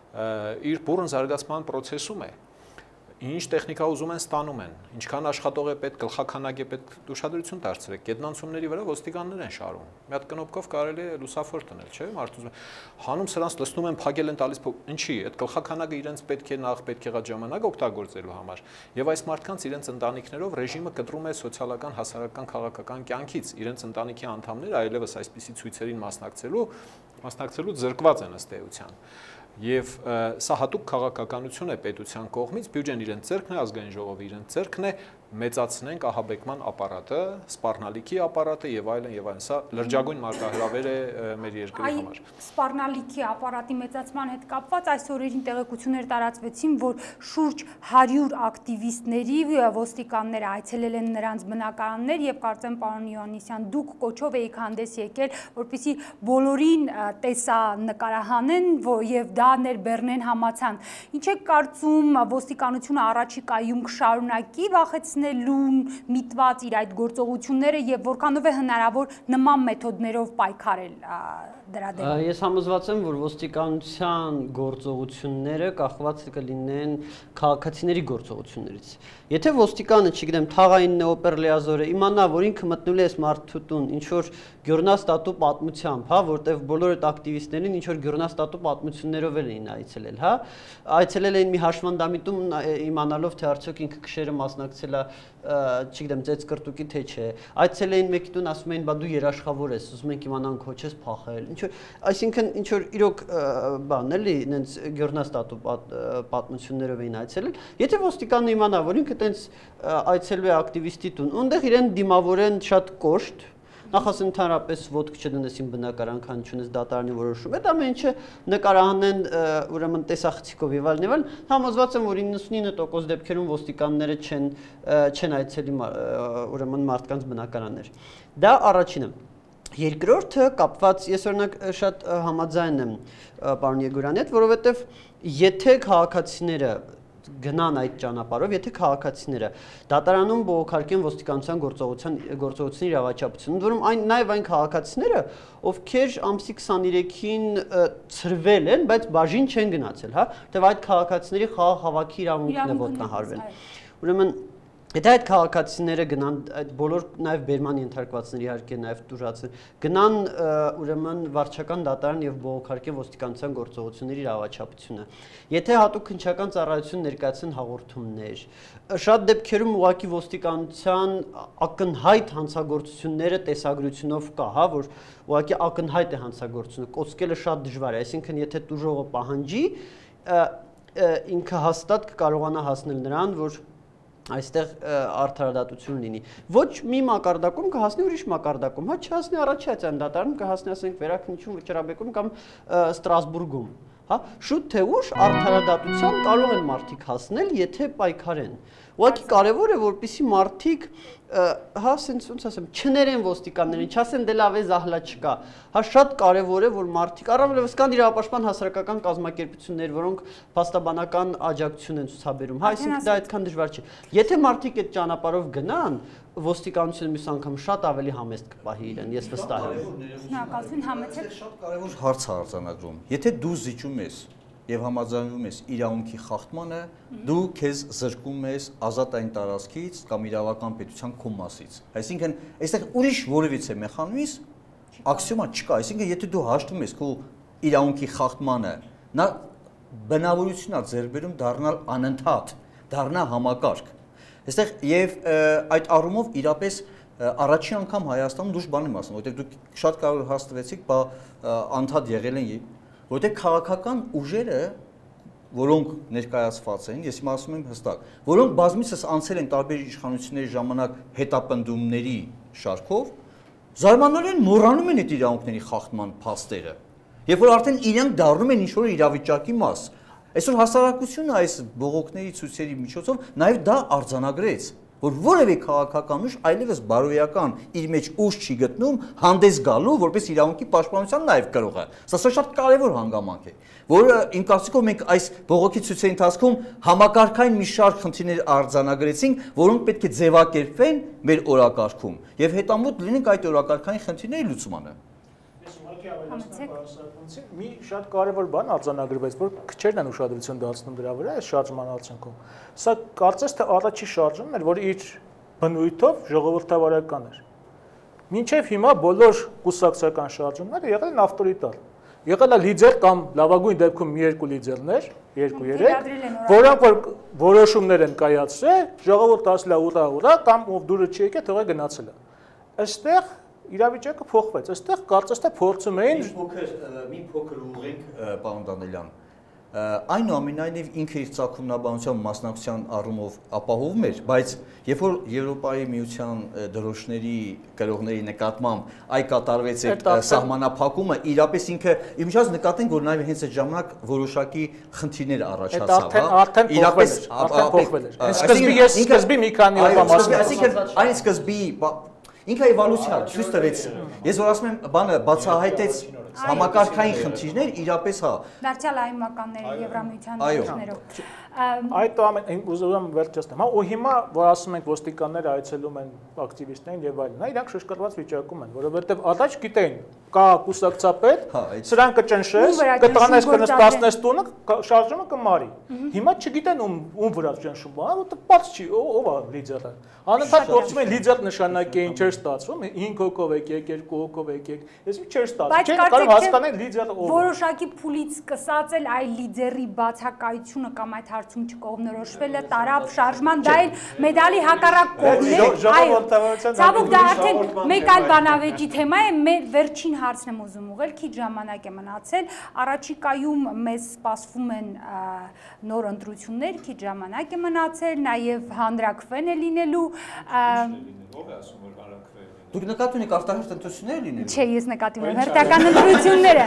իր բուրըն զարգացման process-ում է, ինչ տեխնիկա ուզում են ստանում են, ինչքան աշխատող է պետք, գլխաքանակ է պետք, ուշադրություն դարձրեք, գետնանցումների վրա ոստիկաններ են շարում, մի հատ կնոպկով կարելի է լուսավոր տնել, չէ՞, մարդու հանում սրանց լցնում են, փակել են տալիս, ինչի, այդ գլխաքանակը իրենց պետք է նախ պետք եղած ժամանակ օգտագործելու համար, եւ այս մարդկանց իրենց ընտանիքներով ռեժիմը կտրում է սոցիալական, հասարակական, քաղաքական կյանքից, իրենց ընտանիքի անդամները այլևս այսպիսի ցույցերին մասնակցելու, մասնակցելու զրկված են ըստ էության։ Եվ սա հատուկ քաղաքականություն է պետության կողմից, բյուջեն իրենց ձեռքն է, ազգային ժողովը իրենց ձեռքն է, մեծացնենք ահաբեկման ապարատը, սպառնալիքի ապարատը եւ այլն եւ այլն, սա լրջագույն մարտահրավեր է մեր երկրի համար։ Սպառնալիքի ապարատի մեծացման հետ կապված այս օրերին տեղեկություններ տարածվեցին, որ շուրջ հարյուր ակտիվիստների ոստիկանները այցելել են նրանց բնակարաններ եւ կարծեմ պարոն Յովհաննիսյան, դուք կոչով եք հանդես եկել, որպեսզի բոլորին տեսա նկարահանեն եւ դա ներբեռնեն համացան։ Ինչ է կարծում ոստիկանությունը առաջիկայում կշարունակի վախեցնելուն միտված իր այդ գործողությունները եւ որքանով է հնարավոր նման մեթոդներով պայքարել դրա դեմ։ Ես համոզված եմ, որ ոստիկանության գործողությունները կախված կլինեն քաղաքացիների գործողություններից։ Եթե ոստիկանը, չգիտեմ, թաղային նեոպեր լիազորը իմանա, որ ինքը մտնելու է մարդու տուն, ինչ որ գյուռնաստատու պատմությամբ, հա, որտեվ բոլոր այդ ակտիվիստներին ինչ որ գյուռնաստատու պատմություններով էին այցելել, հա, այցելել էին մի հաշվանդամիտում իմանալով, թե արդյոք ինքը քշերը մասնակցել է չգիտեմ, ծեծ կրտուկի թե չէ։ Այցել էին մեկի տուն, ասում էին, բա դու երաշխավոր ես, ուզում ենք իմանան քո չես փախել։ Ինչ որ, այսինքն ինչ որ իրոք բան էլի, նենց գերնաստատու պատմություններով էին այցելել։ Եթե ոստիկանը իմանա, որ ինքը տենց այցելու է ակտիվիստի տուն, այնտեղ իրեն դիմավորեն շատ կոշտ, նախ ընդհանրապես ոտք չդնես իմ բնակարան, քան չունես դատարանի որոշում։ Այդ ամեն ինչը նկարահանեն ուրեմն տեսախցիկով եւ այլն եւ այլն, համոզված եմ, որ իննսունինը տոկոս դեպքերում ոստիկանները չեն չեն այցելի ուրեմն մարդկանց բնակարաններ։ Դա առաջինը։ Երկրորդը կապված, ես օրինակ շատ համաձայն եմ պարոն Եգորյանի հետ, որովհետեւ եթե քաղաքացիները գնան այդ ճանապարհով, եթե քաղաքացիները դատարանում բողոքարկեն ոստիկանության գործողության գործողությունների իրավաչափությունը, որում այն նաև այն քաղաքացիները, ովքեր ամսի քսաներեքին ծրվել են, բայց բաժին չեն գնացել, հա, որտեղ այդ քաղաքացիների խաղ հավաքի իրավունքն է ոտնահարվել։ Ուրեմն Եթե այդ քաղաքացիները գնան, այդ բոլոր նաև բերման ենթարկվածներ իհարկե նաև տուժածներ, գնան ուրեմն վարչական դատարան եւ բողոքարկեն ոստիկանության գործողությունների իրավաչափությունը։ Եթե հատուկ քննչական ծառայություն ներկայացնեն հաղորդումներ, շատ դեպքերում ուղղակի ոստիկանության ակնհայտ հանցագործությունները տեսագրությունով կա, հա, որ ուղղակի ակնհայտ է հանցագործությունը, կոծկելը շատ դժվար է, այսինքն եթե տուժողը պահանջի, ինքը հաստատ կկարողանա հասնել նրան, որ այստեղ արդարադատություն լինի։ Ոչ մի մակարդակում կհասնի ուրիշ մակարդակում, հա չհասնի առաջացան դատարանում կհասնի ասենք վերաքննչում վճռաբեկում կամ Ստրասբուրգում, հա շուտ թե ուշ արդարադատության կարող են մարդիկ հասնել, եթե պայքարեն։ Ուղղակի կարևոր է, որպեսզի մարդիկ հա ասենց ոնց ասեմ, չներեն ոստիկաններին, չասեն դե լավ է զահլա չկա։ Հա շատ կարևոր է, որ մարդիկ առավելևս կան իրավապաշտպան հասարակական կազմակերպություններ, որոնք փաստաբանական աջակցություն են ցուցաբերում։ Հա, այսինքն դա այդքան դժվար չի։ Եթե մարդիկ այդ ճանապարհով գնան, ոստիկանությունը մյուս անգամ շատ ավելի համեստ կպահի իրեն, ես վստահ եմ։ Շնորհակալություն, համեցեք։ Շատ կարևոր հարց է արձանագրում։ Եթե դու զիջում ես եւ համաձայնվում ես իրավունքի խախտմանը, դու քեզ զրկում ես ազատային տարածքից կամ իրավական պետության քո մասից։ Այսինքն, այստեղ ուրիշ որևիցե մեխանիզմ աքսիոմա չկա, այսինքն եթե դու հաշտվում ես քո իրավունքի խախտմանը, նա բնավորությունն է ձեռք բերում դառնալ անընդհատ, դառնա համակարգ։ Այստեղ եւ այդ առումով իրապես առաջին անգամ Հայաստանում դուրս բան եմ ասում, որովհետեւ դուք շատ կարող հաստատվեցիք, բա անդադ եղել են որտեղ քաղաքական ուժերը, որոնք ներկայացված են, ես հիմա ասում եմ հստակ, որոնք բազմիցս անցել են տարբեր իշխանությունների ժամանակ հետապնդումների շարքով, զարմանալիորեն մոռանում են այդ իրավունքների խախտման փաստերը, երբ որ արդեն իրենք դառնում են ինչ-որ իրավիճակի մաս։ Այսօր հասարակությունը այս բողոքների ցույցերի միջոցով նաև դա արձանագրեց, որ որևէ քաղաքական ուժ այլևս բարոյական իր մեջ ուժ չի գտնում հանդես գալու, որպես իրավունքի պաշտպանության նաև կարող է։ Սա շատ կարևոր հանգամանք է, որը իմ կարծիքով մենք այս բողոքի ցույցերի ընթացքում համակարգային մի շարք խնդիրներ արձանագրեցինք, որոնք պետք է ձևակերպվեն մեր օրակարգում եւ հետամուտ լինենք այդ օրակարգային խնդիրների լուծմանը։ Մի շատ կարևոր բան արձանագրվեց, որ քչերն են ուշադրություն դարձնում դրա վրա այս շարժման արդյունքում։ Սա կարծես թե առաջի շարժումն էր, որ իր բնույթով ժողովրդավարական էր։ Մինչև հիմա բոլոր կուսակցական շարժումները եղել են ավտորիտար։ Եղել է լիդեր կամ լավագույն դեպքում մի երկու լիդերներ, երկու երեք, որոնք որ որոշումներ են կայացրել, ժողովուրդը ասել է ուրա ուրա կամ ով դուրը չի եկել, թողա գնացել է։ Այստեղ իրավիճակը փոխվեց, այստեղ կարծես թե փորձում էին մի փոքր ուղենք, պարոն Դանիելյան, այնուամենայնիվ ինքը իր ծագումնաբանության մասնակցության առումով ապահովում էր, բայց երբ որ Եվրոպայի միության դրոշների գրողների նկատմամբ այ կատարվեց այդ սահմանափակումը, իրապես ինքը իմիջած նկատենք, որ նաև հենց այդ ժամանակ որոշակի խնդիրներ առաջացավ, հա։ Իրապես արդեն փոխվել էր։ Սկզբի ես սկզբի մի քանի օրվա մասնակցեցի։ Այն սկզբի ինքը էվոլյուցիա ցույց տվեց։ Ես որ ասում եմ, բանը բացահայտեց համակարգային խնդիրներ, իրապես հա։ Դարձյալ այ մականների Եվրամիության դաշներով։ Այդ ամեն ուզում եմ վերջացնեմ, հա, ու հիմա որ ասում ենք ոստիկանները այցելում են ակտիվիստներին եւ այլն, հա, իրանք շշկրված վիճակում են, որովհետեւ առաջ գիտեին, կա կուսակցապետ, սրան կճնշես, կտանես կնստացնես տունը, շարժումը կմարի։ Հիմա չգիտեն ում ում վրա ճնշում, հա, որտեղ բաց չի, ով է լիդերը։ Անընդհատ փորձում են լիդեր նշանակեն, չէ՞ ստացվում, հինգ հոգով եք, երկու հոգով եք, ես չէր ստացվում։ Բայց Չէ, կարող հասկանալ լիդերը ով է։ Որոշակի փուլից սկսած էլ այ լիդերի բացակայությունը կամ այդ հարցում չկողմնորոշվելը տարավ շարժման, դա էլ մեդալի հակառակ կողմն է։ Ցավոք դա արդեն մեկ այլ բանավեճի թեմա է, մեր վերջին հարցն եմ ուզում ուղղել, քիչ ժամանակ է մնացել, առաջիկայում մեզ սպասվում են նոր ընտրություններ, քիչ ժամանակ է մնացել, նաև հանրաքվեն է լինելու։ Ո՞վ է ասում որ հանրաքվեն։ Դուք նկատի ունեք արտահերթ ընտրություններ լինելու։ Չէ, ես նկատի ունեմ հերթական ընտրությունները։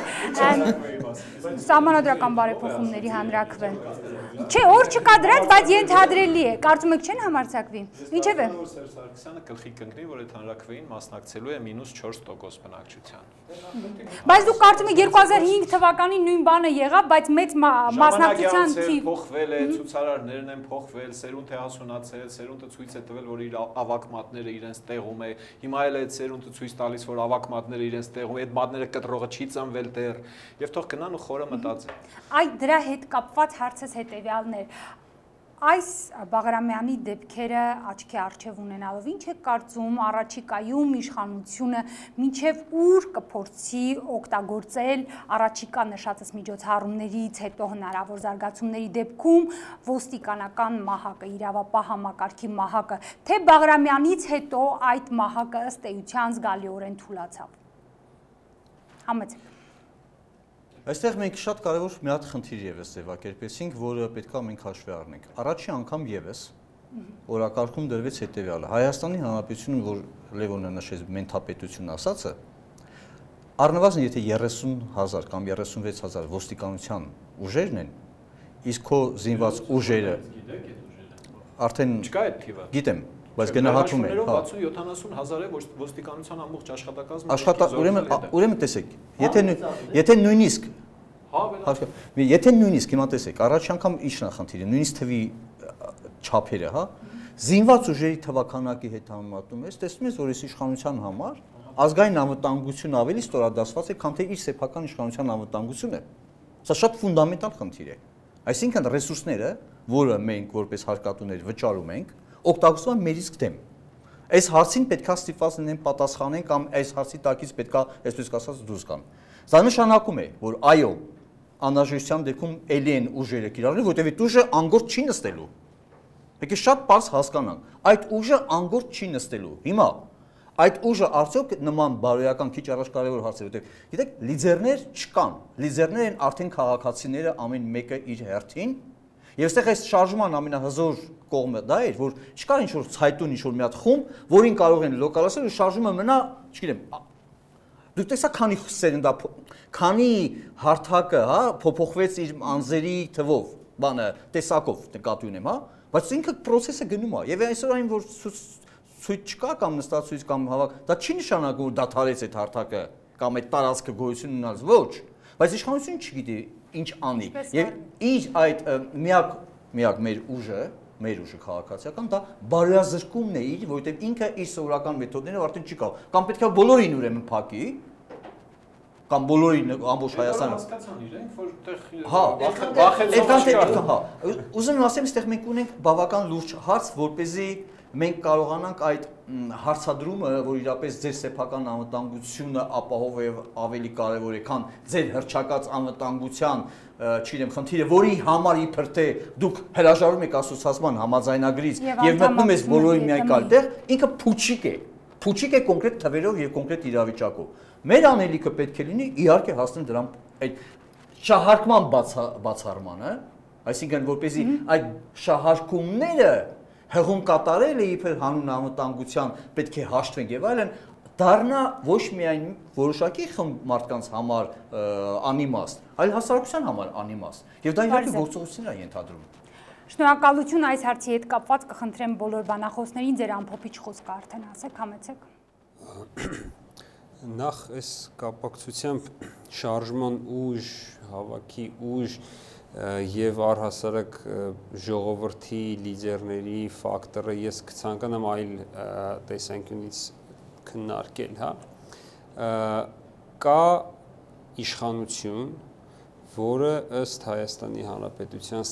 Սահմանադրական բարեփոխումների հանրաքվեն։ Չէ, օր չկա դրանց, բայց ենթադրելի է։ Կարծում եք չեն համարձակվի։ Ինչևէ։ Սերժ Սարգսյանը գլխի կընկնի, որ այդ հանրաքվեին մասնակցելու է մինուս չորս տոկոս բնակչության։ Բայց դուք կարծում եք երկու հազար հինգ թվականին նույն բանը եղավ, բայց մեծ մասնակցության թիվ փոխվել է, ցուցարարներն են փոխվել, սերունդը հասունացել, սերունդը ցույց է տվել, որ իր ավակ մատները իրենց տեղում է։ Հիմա էլ այդ սերունդը ցույց տալիս, որ ավակ մատները իրենց տեղում է, այդ մատները կտրողը չի ծնվել դեռ, եւ թող գնան ու խորը մտածեն։ Այդ դրա հետ կապված հարցս հետեւյալն էր։ Այս Բաղրամյանի դեպքերը աչքի առջև ունենալով ինչ է կարծում առաջիկայում իշխանությունը մինչև ուր կփորձի օգտագործել առաջիկա նշածս միջոցառումներից հետո հնարավոր զարգացումների դեպքում ոստիկանական մահակը, իրավապահ համակարգի մահակը, թե Բաղրամյանից հետո այդ մահակը ըստ էության զգալիորեն թուլացավ։ Համեցեք։ Այստեղ մենք շատ կարևոր մի հատ խնդիր եւս ձևակերպեցինք, որը պետք է մենք հաշվի առնենք։ Առաջին անգամ եւս օրակարգում դրվեց հետեւյալը. Հայաստանի Հանրապետությունը, որ Լևոնը նշեց մենթապետություն ասածը, առնվազն եթե երեսուն հազար կամ երեսունվեց հազար ոստիկանության ուժերն են, իսկ քո զինված ուժերը արդեն չկա այդ թիվը։ Գիտեմ, բայց գնահատում է, հա։ վաթսուն յոթանասուն հազար է ոստիկանության ամբողջ աշխատակազմը։ Աշխատա, ուրեմն, ուրեմն տեսեք, եթե եթե նույնիսկ Եթե նույնիսկ հիմա տեսեք, առաջ անգամ ի՞նչն է խնդիրը, նույնիսկ թվի չափերը, հա, զինված ուժերի թվականակի հետ համեմատում ես, տեսնում ես, որ այս իշխանության համար ազգային անվտանգությունը ավելի ստորադասված է, քան թե իր սեփական իշխանության անվտանգությունը։ Սա շատ ֆունդամենտալ խնդիր է։ Այսինքն ռեսուրսները, որը մենք որպես հարկատուներ վճարում ենք, օգտագործվում են մեր իսկ դեմ։ Այս հարցին պետքա ստիպված լինեն պատասխանեն կամ այս հարցի տակից պետքա, այսպես ասած, դուրս գան։ Սա նշանակում է, որ այո, անհրաժեշտության դեպքում էլի են ուժերը կիրառելու, որտեղ այդ ուժը անգործ չի նստելու։ Եկեք շատ པարզ հասկանանք, այդ ուժը անգործ չի նստելու։ Հիմա այդ ուժը արդյոք նման բարոյական քիչ առաջ կարևոր հարց է, որտեղ գիտեք, լիդերներ չկան։ Լիդերներ են արդեն քաղաքացիները ամեն մեկը իր հերթին։ Եվ այստեղ այս շարժման ամենահզոր կողմը դա էր, որ չկար ինչ-որ ցայտուն ինչ-որ մի հատ խումբ, որին կարող են լոկալացնել ու շարժումը մնա, չգիտեմ, դուք տեսա քանի սերնդա, քանի հարթակը, հա, փոփոխվեց իր անձերի թվով, բանը, տեսակով նկատի ունեմ, հա, բայց ինքը process-ը գնում է։ Եվ այսօր այն որ ցույց չկա կամ նստածույց կամ հավաք, դա չի նշանակում որ դադարեց այդ հարթակը կամ այդ տարածքը գոյություն ունենալս, ոչ, բայց իշխանությունը չգիտի ինչ անի։ Եվ իր այդ միակ միակ մեր ուժը, մեր ուժը քաղաքացիական դա բարոյազրկումն է իր, որովհետև ինքը իր սովորական մեթոդներով արդեն չի կարող։ Կամ պետք է բոլորին ուրեմն փակի, կամ բոլորին ամբողջ Հայաստանը հասկացան իրենք, որ այդտեղ հա, վախեցող չկա։ Հա, ուզում եմ ասեմ, այստեղ մենք ունենք բավական լուրջ հարց, որպեսզի մենք կարողանանք այդ հարցադրումը, որ իրապես ձեր սեփական անվտանգությունը ապահովը եւ ավելի կարեւոր է, քան ձեր հրճակած անվտանգության, չգիտեմ, խնդիրը, որի համար իբր թե դուք հրաժարվում եք ասոցիացման համաձայնագրից եւ մտնում եք բոլորի միայն այդտեղ, ինքը փուչիկ է։ Փուչիկ է կոնկրետ թվերով եւ կոնկրետ իրավիճակով։ Մեր անելիքը պետք է լինի իհարկե հասնել դրան այդ շահարկման բացառմանը, այսինքն որպեսզի այդ շահարկումները հղում կատարելը իբր հանուն անվտանգության պետք է հաշտվենք եւ այլն դառնա ոչ միայն որոշակի խմբ մարդկանց համար անիմաստ, այլ հասարակության համար անիմաստ։ Եվ դա իհարկե գործողություններ է ենթադրում։ Շնորհակալություն այս հարցի հետ կապված կխնդրեմ բոլոր բանախոսներին ձեր ամփոփիչ խոսքը արդեն ասեք, համեցեք։ Նախ այս կապակցությամբ շարժման ուժ, հավաքի ուժ եւ առհասարակ ժողովրդի լիդերների ֆակտորը ես կցանկանամ այլ տեսանկյունից քննարկել, հա։ Կա իշխանություն, որը ըստ Հայաստանի Հանրապետության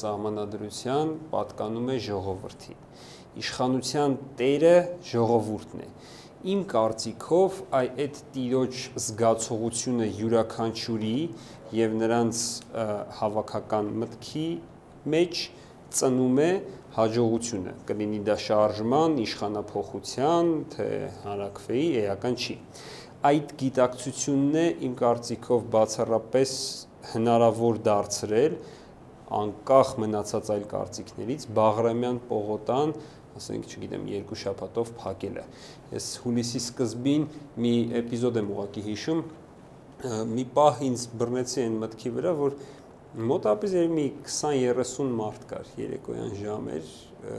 սահմանադրության պատկանում է ժողովրդին։ Իշխանության տերը ժողովուրդն է։ իմ կարծիքով այդ տիրոջ զգացողությունը յուրաքանչյուրի եւ նրանց հավաքական մտքի մեջ ծնում է հաջողությունը, կլինի դա շարժման, իշխանափոխության, թե հանրաքվեի, էական չի։ Այդ գիտակցությունն է իմ կարծիքով բացառապես հնարավոր դարձրել անկախ մնացած այլ կարծիքներից Բաղրամյան պողոտան, ասենք, չգիտեմ, երկու շաբաթով փակելը։ Ես հուլիսի սկզբին մի էպիզոդ եմ ուղղակի հիշում, մի պահ ինձ բռնեցի այն մտքի վրա, որ մոտավորապես մի քսան երեսուն մարդ կար, երեկոյան ժամեր,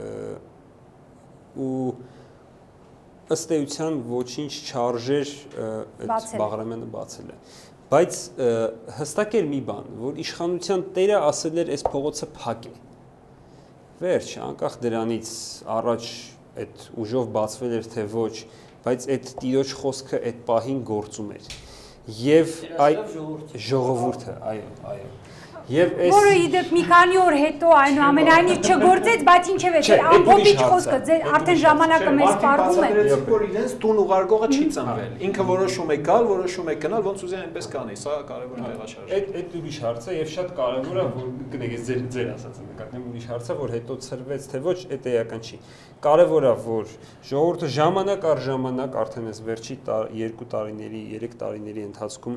ու ըստ էության ոչինչ չարժեր այդ Բաղրամյանը բացելը։ Բայց հստակ էր մի բան, որ իշխանության տերը ասել էր այս փողոցը փակ է։ Վերջ, անկախ դրանից առաջ այդ ուժով բացվել էր թե ոչ, բայց այդ տիրոջ խոսքը այդ պահին գործում էր։ Եվ այդ ժողովուրդը, այո, այո։ Որը իդեպ մի քանի օր հետո այնուամենայնիվ չգործեց, բայց ինչևէ դեր ամփոփիչ խոսքը, ձեր արդեն ժամանակը մեզ սպառվում է։ Որ իրենց տուն ուղարկողը չի ծնվել։ Ինքը որոշում է գալ, որոշում է գնալ, ոնց ուզի այնպես կանի, սա կարևոր տեղաշարժ է։ Այդ այդ ուրիշ հարց է եւ շատ կարևոր է, որ գնեք ես ձեր ձեր ասածը նկատեմ, ուրիշ հարց է, որ հետո ծրվեց թե ոչ, այդ էական չի։ Կարևոր է, որ ժողովուրդը ժամանակ առ ժամանակ արդեն այս վերջի երկու տարիների, երեք տարիների ընթացքում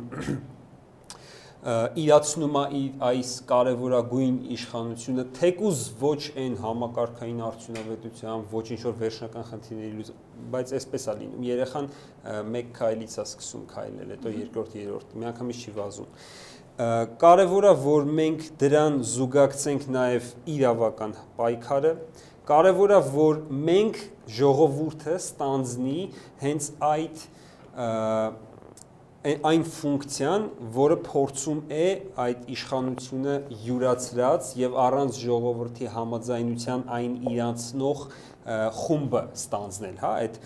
իրացնում է այս կարևորագույն իշխանությունը, թեկուզ ոչ այն համակարգային արդյունավետության, ոչ ինչ-որ վերջնական խնդիրների լուծում, բայց այսպես է լինում։ Երեխան մեկ քայլից է սկսում քայլել, հետո երկրորդ, երրորդ, միանգամից չի վազում։ Կարևոր է, որ մենք դրան զուգակցենք նաև իրավական պայքարը, կարևոր է, որ մենք ժողովուրդը ստանձնի հենց այդ այն ֆունկցիան, որը փորձում է այդ իշխանությունը յուրացրած եւ առանց ժողովրդի համաձայնության այն իրանցնող խումբը ստանձնել, հա, այդ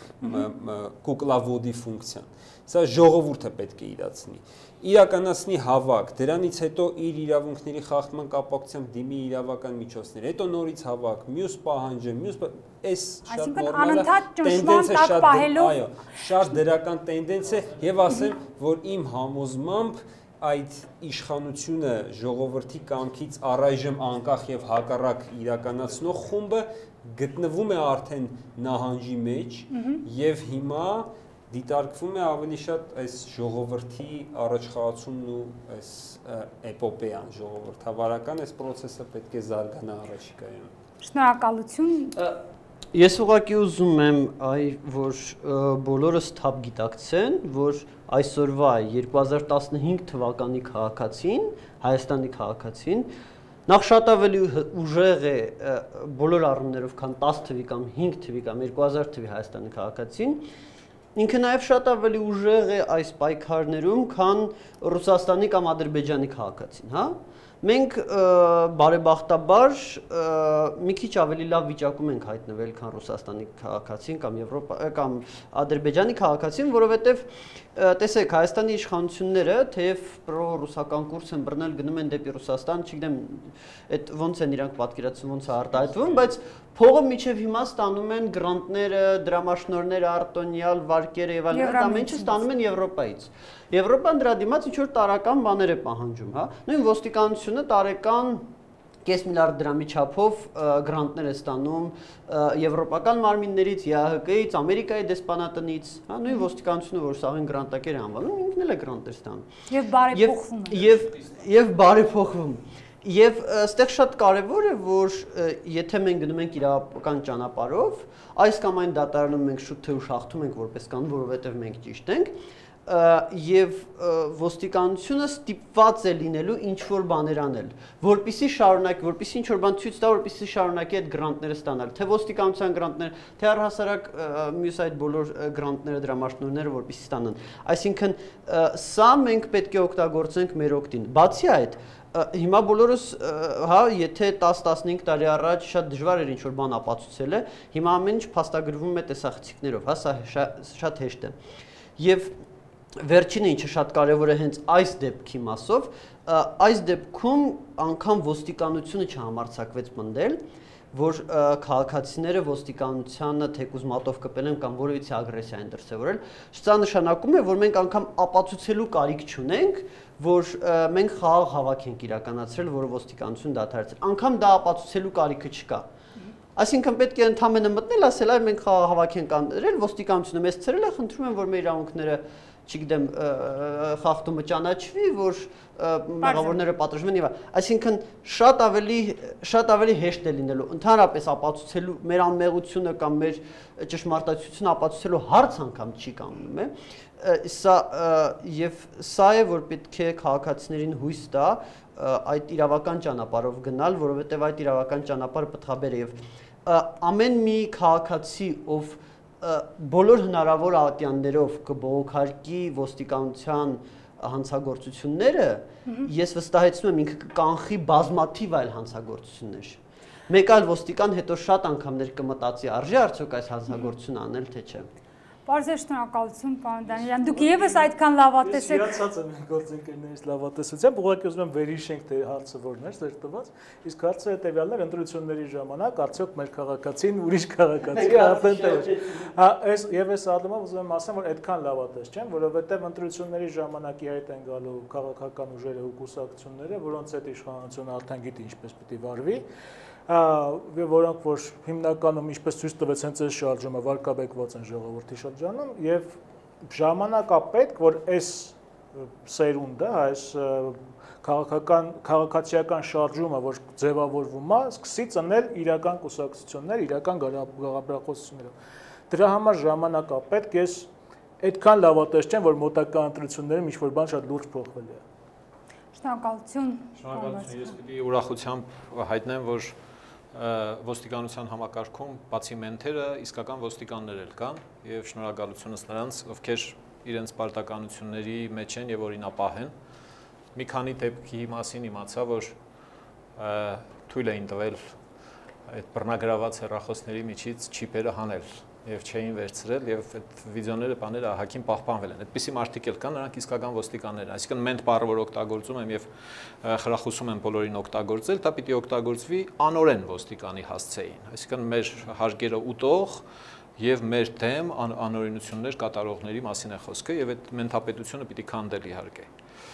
կուկլավոդի ֆունկցիան։ Սա ժողովուրդը պետք է իրացնի։ Իրականացնի հավաք, դրանից հետո իր իրավունքների խախտման կապակցությամբ դիմի իրավական միջոցներ, հետո նորից հավաք, մյուս պահանջը, մյուս այս շատ նորմալ տենդենս է, շատ այո, շատ դրական տենդենս է եւ ասեմ, որ իմ համոզմամբ այդ իշխանությունը ժողովրդի կամքից առայժմ անկախ եւ հակառակ իրականացնող խումբը գտնվում է արդեն նահանջի մեջ եւ հիմա դիտարկվում է ավելի շատ այս ժողովրդի առաջխաղացումն ու այս էպոպեան ժողովրդավարական այս process-ը պետք է զարգանա առաջիկայում։ Շնորհակալություն։ Ես ուղղակի ուզում եմ այ որ բոլորս թափ գիտակցեն, որ այսօրվա երկու հազար տասնհինգ թվականի քաղաքացին, Հայաստանի քաղաքացին նախ շատ ավելի ուժեղ է բոլոր առումներով, քան տասը թվի կամ հինգ թվի կամ երկու հազար թվի Հայաստանի քաղաքացին, ինքը նաև շատ ավելի ուժեղ է այս պայքարներում, քան Ռուսաստանի կամ Ադրբեջանի քաղաքացին, հա։ Մենք բարեբախտաբար մի քիչ ավելի լավ վիճակում ենք հայտնվել, քան Ռուսաստանի քաղաքացին կամ Եվրոպա կամ Ադրբեջանի քաղաքացին, որովհետև տեսեք, Հայաստանի իշխանությունները, թեև պրո-ռուսական կուրս են բռնել, գնում են դեպի Ռուսաստան, չգիտեմ, այդ ոնց են իրանք պատկերացնում, ոնց է արտահայտվում, բայց փողը միջև հիմա ստանում են գրանտները, դրամաշնորհները, արտոնյալ վարկերը եւ այլն, ամեն ինչը ստանում են Եվրոպայից։ Եվրոպան դրա դիմաց ինչ որ տարական բաներ է պահանջում, հա։ Նույն ոստիկանությունը տարեկան կես միլիարդ դրամի չափով գրանտներ է ստանում եվրոպական մարմիններից, ԵԱՀԿ-ից, Ամերիկայի դեսպանատնից, հա, նույն ոստիկանությունը, որ սաղին գրանտակեր է անվանում, ինքն էլ է գրանտեր ստանում։ Եվ բարեփոխվում է։ Եվ եւ բարեփոխվում։ Եվ այստեղ շատ կարևոր է, որ եթե մենք գնում ենք իրավական ճանապարհով, այս կամ այն դատարանում մենք շուտ թե ուշ հաղթում ենք որպես կանոն, որովհետև մենք ճիշտ ենք, եւ ոստիկանությունը ստիպված է լինելու ինչ որ բաներ անել, որպեսզի շարունակի, որպեսզի ինչ որ բան ցույց տա, որպեսզի շարունակի այդ գրանտները ստանալ, թե ոստիկանության գրանտներ, թե առհասարակ մյուս այդ բոլոր գրանտները, դրամաշնորհները, որպեսզի ստանան։ Այսինքն սա մենք պետք է օգտագործենք մեր օգտին։ Բացի այդ, հիմա բոլորս, հա, եթե տասը տասնհինգ տարի առաջ շատ դժվար էր ինչ որ բան ապացուցելը, հիմա ամեն ինչ փաստագրվում է տեսախցիկներով, հա, սա շատ հեշտ է։ Եվ վերջինը ինչը շատ կարևոր է հենց այս դեպքի մասով, այս դեպքում անգամ ոստիկանությունը չհամարձակվեց մնդել, որ քաղաքացիները ոստիկանությանը թեկուզ մատով կպել են կամ որևիցե ագրեսիա են դրսևորել, սա նշանակում է, որ մենք անգամ ապացուցելու կարիք չունենք, որ մենք խաղաղ հավաք ենք իրականացրել, որը ոստիկանություն դադարեցրել։ Անգամ դա ապացուցելու կարիքը չկա։ Այսինքն պետք է ընդհանրապես մտնել, ասել, այ մենք խաղաղ հավաք ենք անդրել, ոստիկանությունը մեզ ցրել է, խնդրում եմ, որ մեր իրավունքները, չգիտեմ, խախտումը ճանաչվի, որ մեղավորները պատժվեն եւ այսինքն շատ ավելի շատ ավելի հեշտ է լինելու ընդհանրապես ապացուցելու մեր անմեղությունը կամ մեր ճշմարտացիությունը ապացուցելու հարց անգամ չի կանգնում է սա եւ սա է որ պետք է քաղաքացիներին հույս տա այդ իրավական ճանապարհով գնալ, որովհետեւ այդ իրավական ճանապարհը պտղաբեր է եւ ամեն մի քաղաքացի ով բոլոր հնարավոր ատյաններով կբողոքարկի ոստիկանության հանցագործությունները, ես վստահեցնում եմ ինքը կանխի բազմաթիվ այլ հանցագործություններ։ Մեկ այլ ոստիկան հետո շատ անգամներ կմտածի արժե արդյոք այս հանցագործությունը անել թե չէ։ Պարզ է, շնորհակալություն, պարոն Դանիելյան, դուք եւս այդքան լավատես եք։ Ես հիացած եմ գործընկերներից լավատեսությամբ, ուղղակի ուզում եմ վերհիշենք թե հարցը որն էր ձեր տված, իսկ հարցը հետեւյալն էր ընտրությունների ժամանակ արդյոք մեր քաղաքացին ուրիշ քաղաքացի արդեն թե հա այս եւ այս ալմամբ ուզում եմ ասեմ որ այդքան լավատես չեմ, որովհետեւ ընտրությունների ժամանակի հետ են գալու քաղաքական ուժերը ու կուսակցությունները, որոնց այդ իշխանությունը արդեն գիտի ինչպես պիտի վարվի, որոնք որ հիմնականում ինչպես ցույց տվեց հենց այս շարժումը վարկաբեկված են ժողովրդի շրջանում եւ ժամանակապետք որ այս սերունդը, այս քաղաքական քաղաքացիական շարժումը որ ձևավորվում է, սկսի ծնել իրական կուսակցություններ, իրական գաղափարախոսություններով։ Դրա համար ժամանակապետք ես այդքան լավատես չեմ, որ մոտակա ընտրություններում ինչ-որ բան շատ լուրջ փոխվել է։ Շնորհակալություն։ Շնորհակալություն։ Ես պիտի ուրախությամբ հայտնեմ, որ ոստիկանության համակարգում բացի մենթերը իսկական ոստիկաններ էլ կան եւ շնորհակալությունս նրանց, ովքեր իրենց պարտականությունների մեջ են եւ օրինապահ են։ Մի քանի դեպքի մասին իմացա, որ թույլ էին տվել այդ բռնագրաված հեռախոսների միջից չիպերը հանել եւ չէին վերցրել եւ այդ վիդեոները, բաները ահագին պահպանվել են։ Այդպիսի մարդիկ էլ կան, նրանք իսկական ոստիկաններ են։ Այսինքն մենթ բառը որ օգտագործում եմ եւ խրախուսում եմ բոլորին օգտագործել, դա պիտի օգտագործվի անօրեն ոստիկանի հասցեին։ Այսինքն մեր հարկերը ուտող եւ մեր դեմ անօրենություններ կատարողների մասին է խոսքը եւ այդ մենթապետությունը պիտի քանդել իհարկե։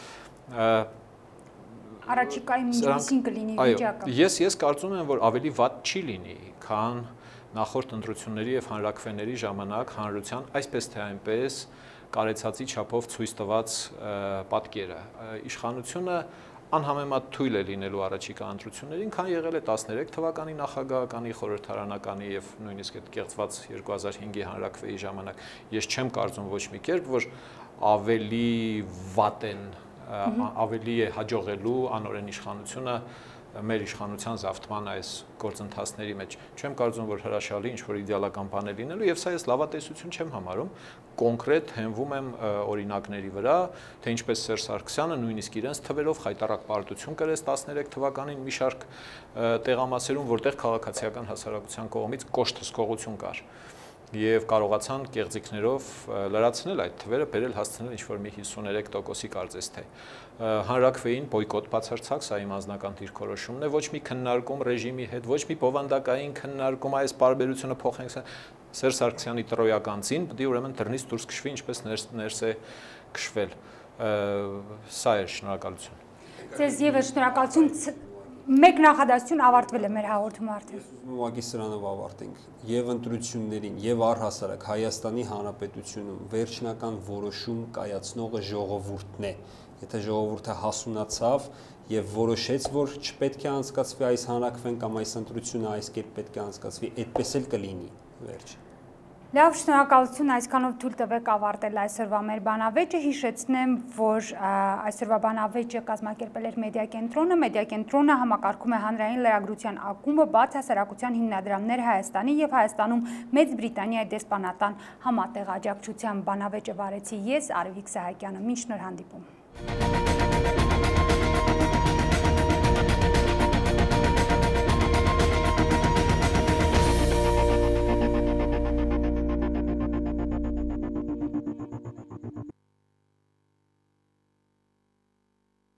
Առաջիկայում ինչպիսին կլինի վիճակը։ Ես ես կարծում եմ, որ ավելի վատ չի լինի, քան նախորդ ընտրությունների եւ հանրակրվեների ժամանակ հանրության այսպես թե այնպես կարեցածի չափով ցույց տված պատկերը։ Իշխանությունը անհամեմատ թույլ է լինելու առաջիկա ընտրություններին, քան եղել է տասներեք թվականի նախագահականի, խորհրդարանականի եւ նույնիսկ այդ կեղծված երկու հազար հինգի հանրակրվեի ժամանակ։ Ես չեմ կարծում ոչ մի կերպ, որ ավելի վատ են ավելի է հաջողելու անօրեն իշխանությունը մեր իշխանության զավթման այս գործընթացների մեջ։ Չեմ կարծում, որ հրաշալի ինչ-որ իդեալական բան է լինելու եւ սա ես լավատեսություն չեմ համարում, կոնկրետ հենվում եմ օրինակների վրա, թե ինչպես Սերժ Սարգսյանը նույնիսկ իրենց թվերով խայտարակ պարտություն կրեց տասներեք թվականին մի շարք տեղամասերում, որտեղ քաղաքացիական հասարակության կողմից կոշտ հսկողություն կար եւ կարողացան կեղծիքներով լրացնել այդ թվերը, բերել հասցնել ինչ-որ մի հիսուներեք տոկոսի կարծես թե հանրակրվեին բոյկոտ բացարձակ, սա իմ անձնական դիրքորոշումն է, ոչ մի քննարկում ռեժիմի հետ, ոչ մի բովանդակային քննարկում այս բարբերությունը փոխենք, Սերժ Սարգսյանի տրոյականցին պետք է ուրեմն դռնից դուրս քշվի, ինչպես ներս է քշվել։ Սա է, շնորհակալություն։ Ձեզ եւս շնորհակալություն։ Մեկ նախադասություն ավարտվել է մեր հաղորդումը արդեն։ Ես ուզում եմ ուղղակի սրանով ավարտենք եւ ընտրություններին եւ առհասարակ Հայաստանի Հանրապետությունում վերջնական որոշում կայացնողը ժողովուրդն է։ Եթե ժողովուրդը հասունացավ եւ որոշեց, որ չպետք է անցկացվի այս հանրակրվեն կամ այս ընտրությունը այս կերպ պետք է անցկացվի, այդպես էլ կլինի վերջ։ Լավ, շնորհակալություն, այսքանով թույլ տվեք ավարտել այսօրվա մեր բանավեճը, հիշեցնեմ, որ այսօրվա բանավեճը կազմակերպել էր Մեդիա կենտրոնը, Մեդիա կենտրոնը համակարգում է հանրային լրագրության ակումբը, բաց հասարակության հիմնադրամներ Հայաստանի եւ Հայաստանում Մեծ Բրիտանիայի դեսպանատան համատեղ աջակցությամբ բանավեճը վարեցի ես, Արևիկ Սահակյանը, մինչ նոր հանդիպում։